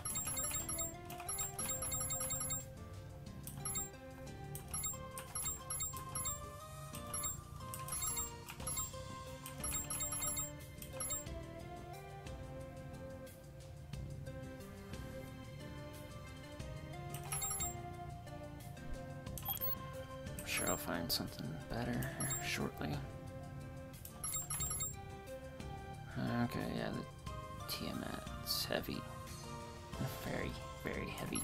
I'm sure I'll find something better here shortly. Okay, yeah, the Tiamat's heavy. Very, very heavy.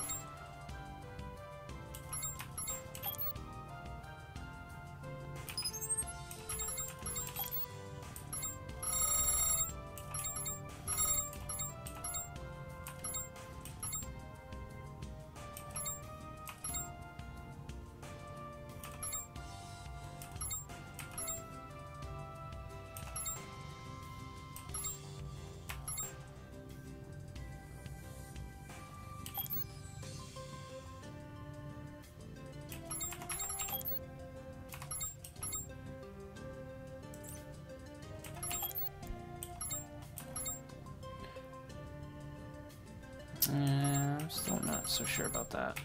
Yeah, I'm still not so sure about that.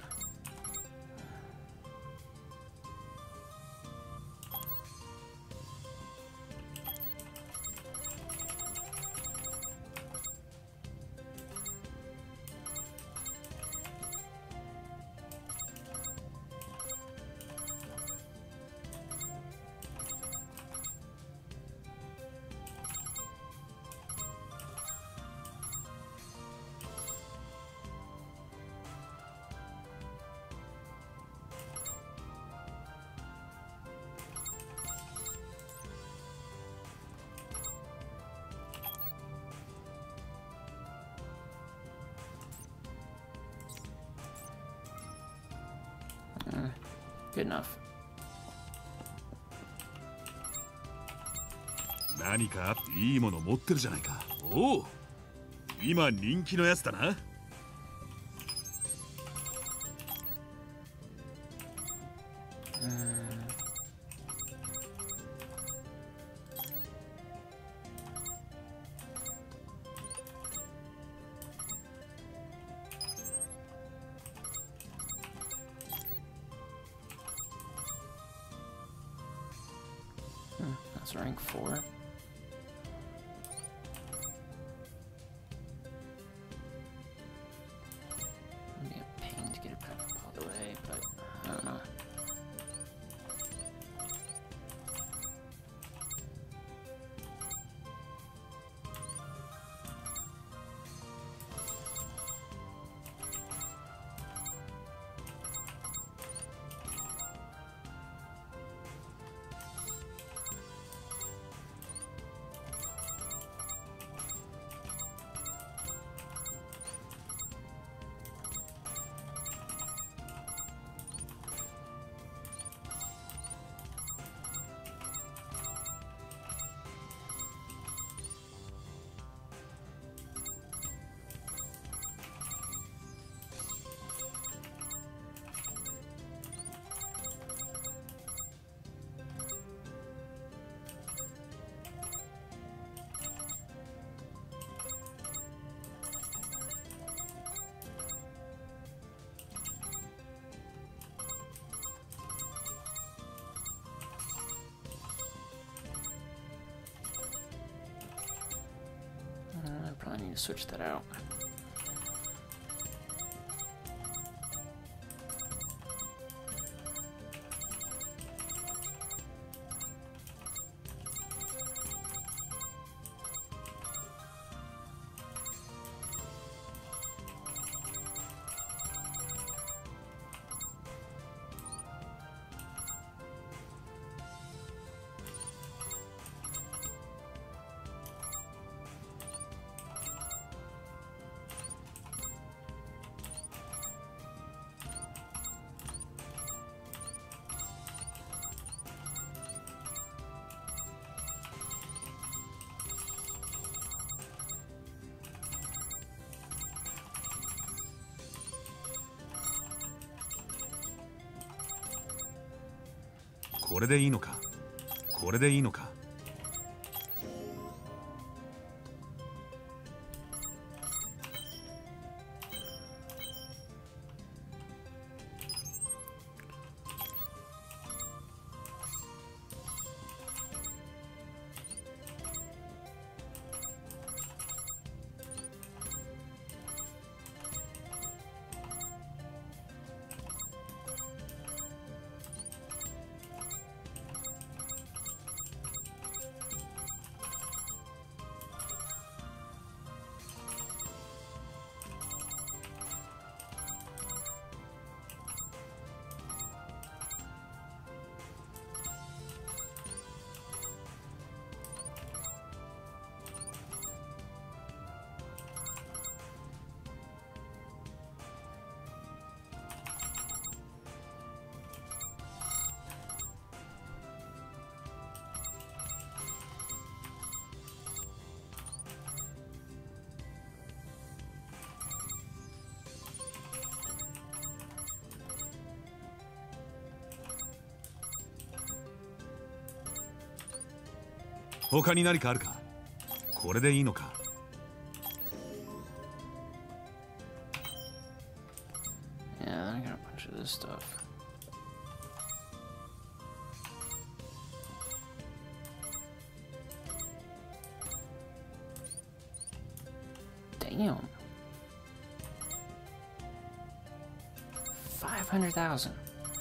Good enough. 何かいいもの持ってるじゃないか。おお、今人気のやつだな。 That's rank four. It'd be a pain to get it back up all the way, but I don't know. I probably need to switch that out. これでいいのかこれでいいのか 他に何かあるかこれでいいのか Yeah, I got a bunch of this stuff. Damn. Five hundred thousand.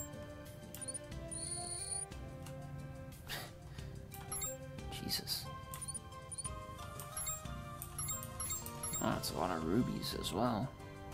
Jesus. Oh, that's a lot of rubies as well.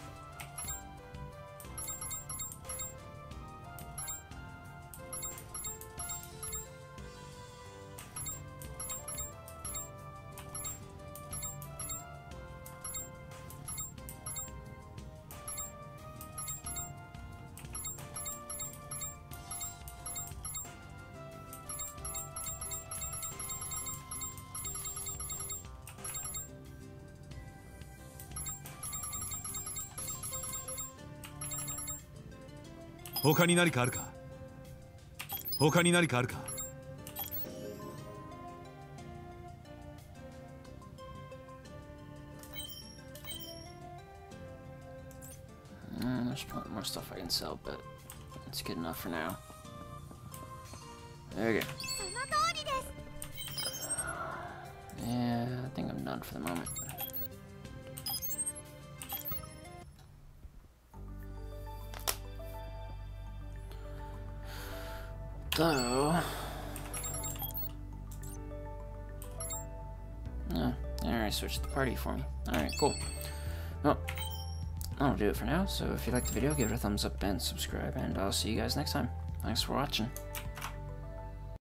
Mm, 他に何かあるか他に何かあるか Mm, there's probably more stuff I can sell, but it's good enough for now. There you go. done for the moment. Though... Oh, alright, switch the party for me. Alright, cool. Well, that'll do it for now, so if you liked the video, give it a thumbs up and subscribe, and I'll see you guys next time. Thanks for watching.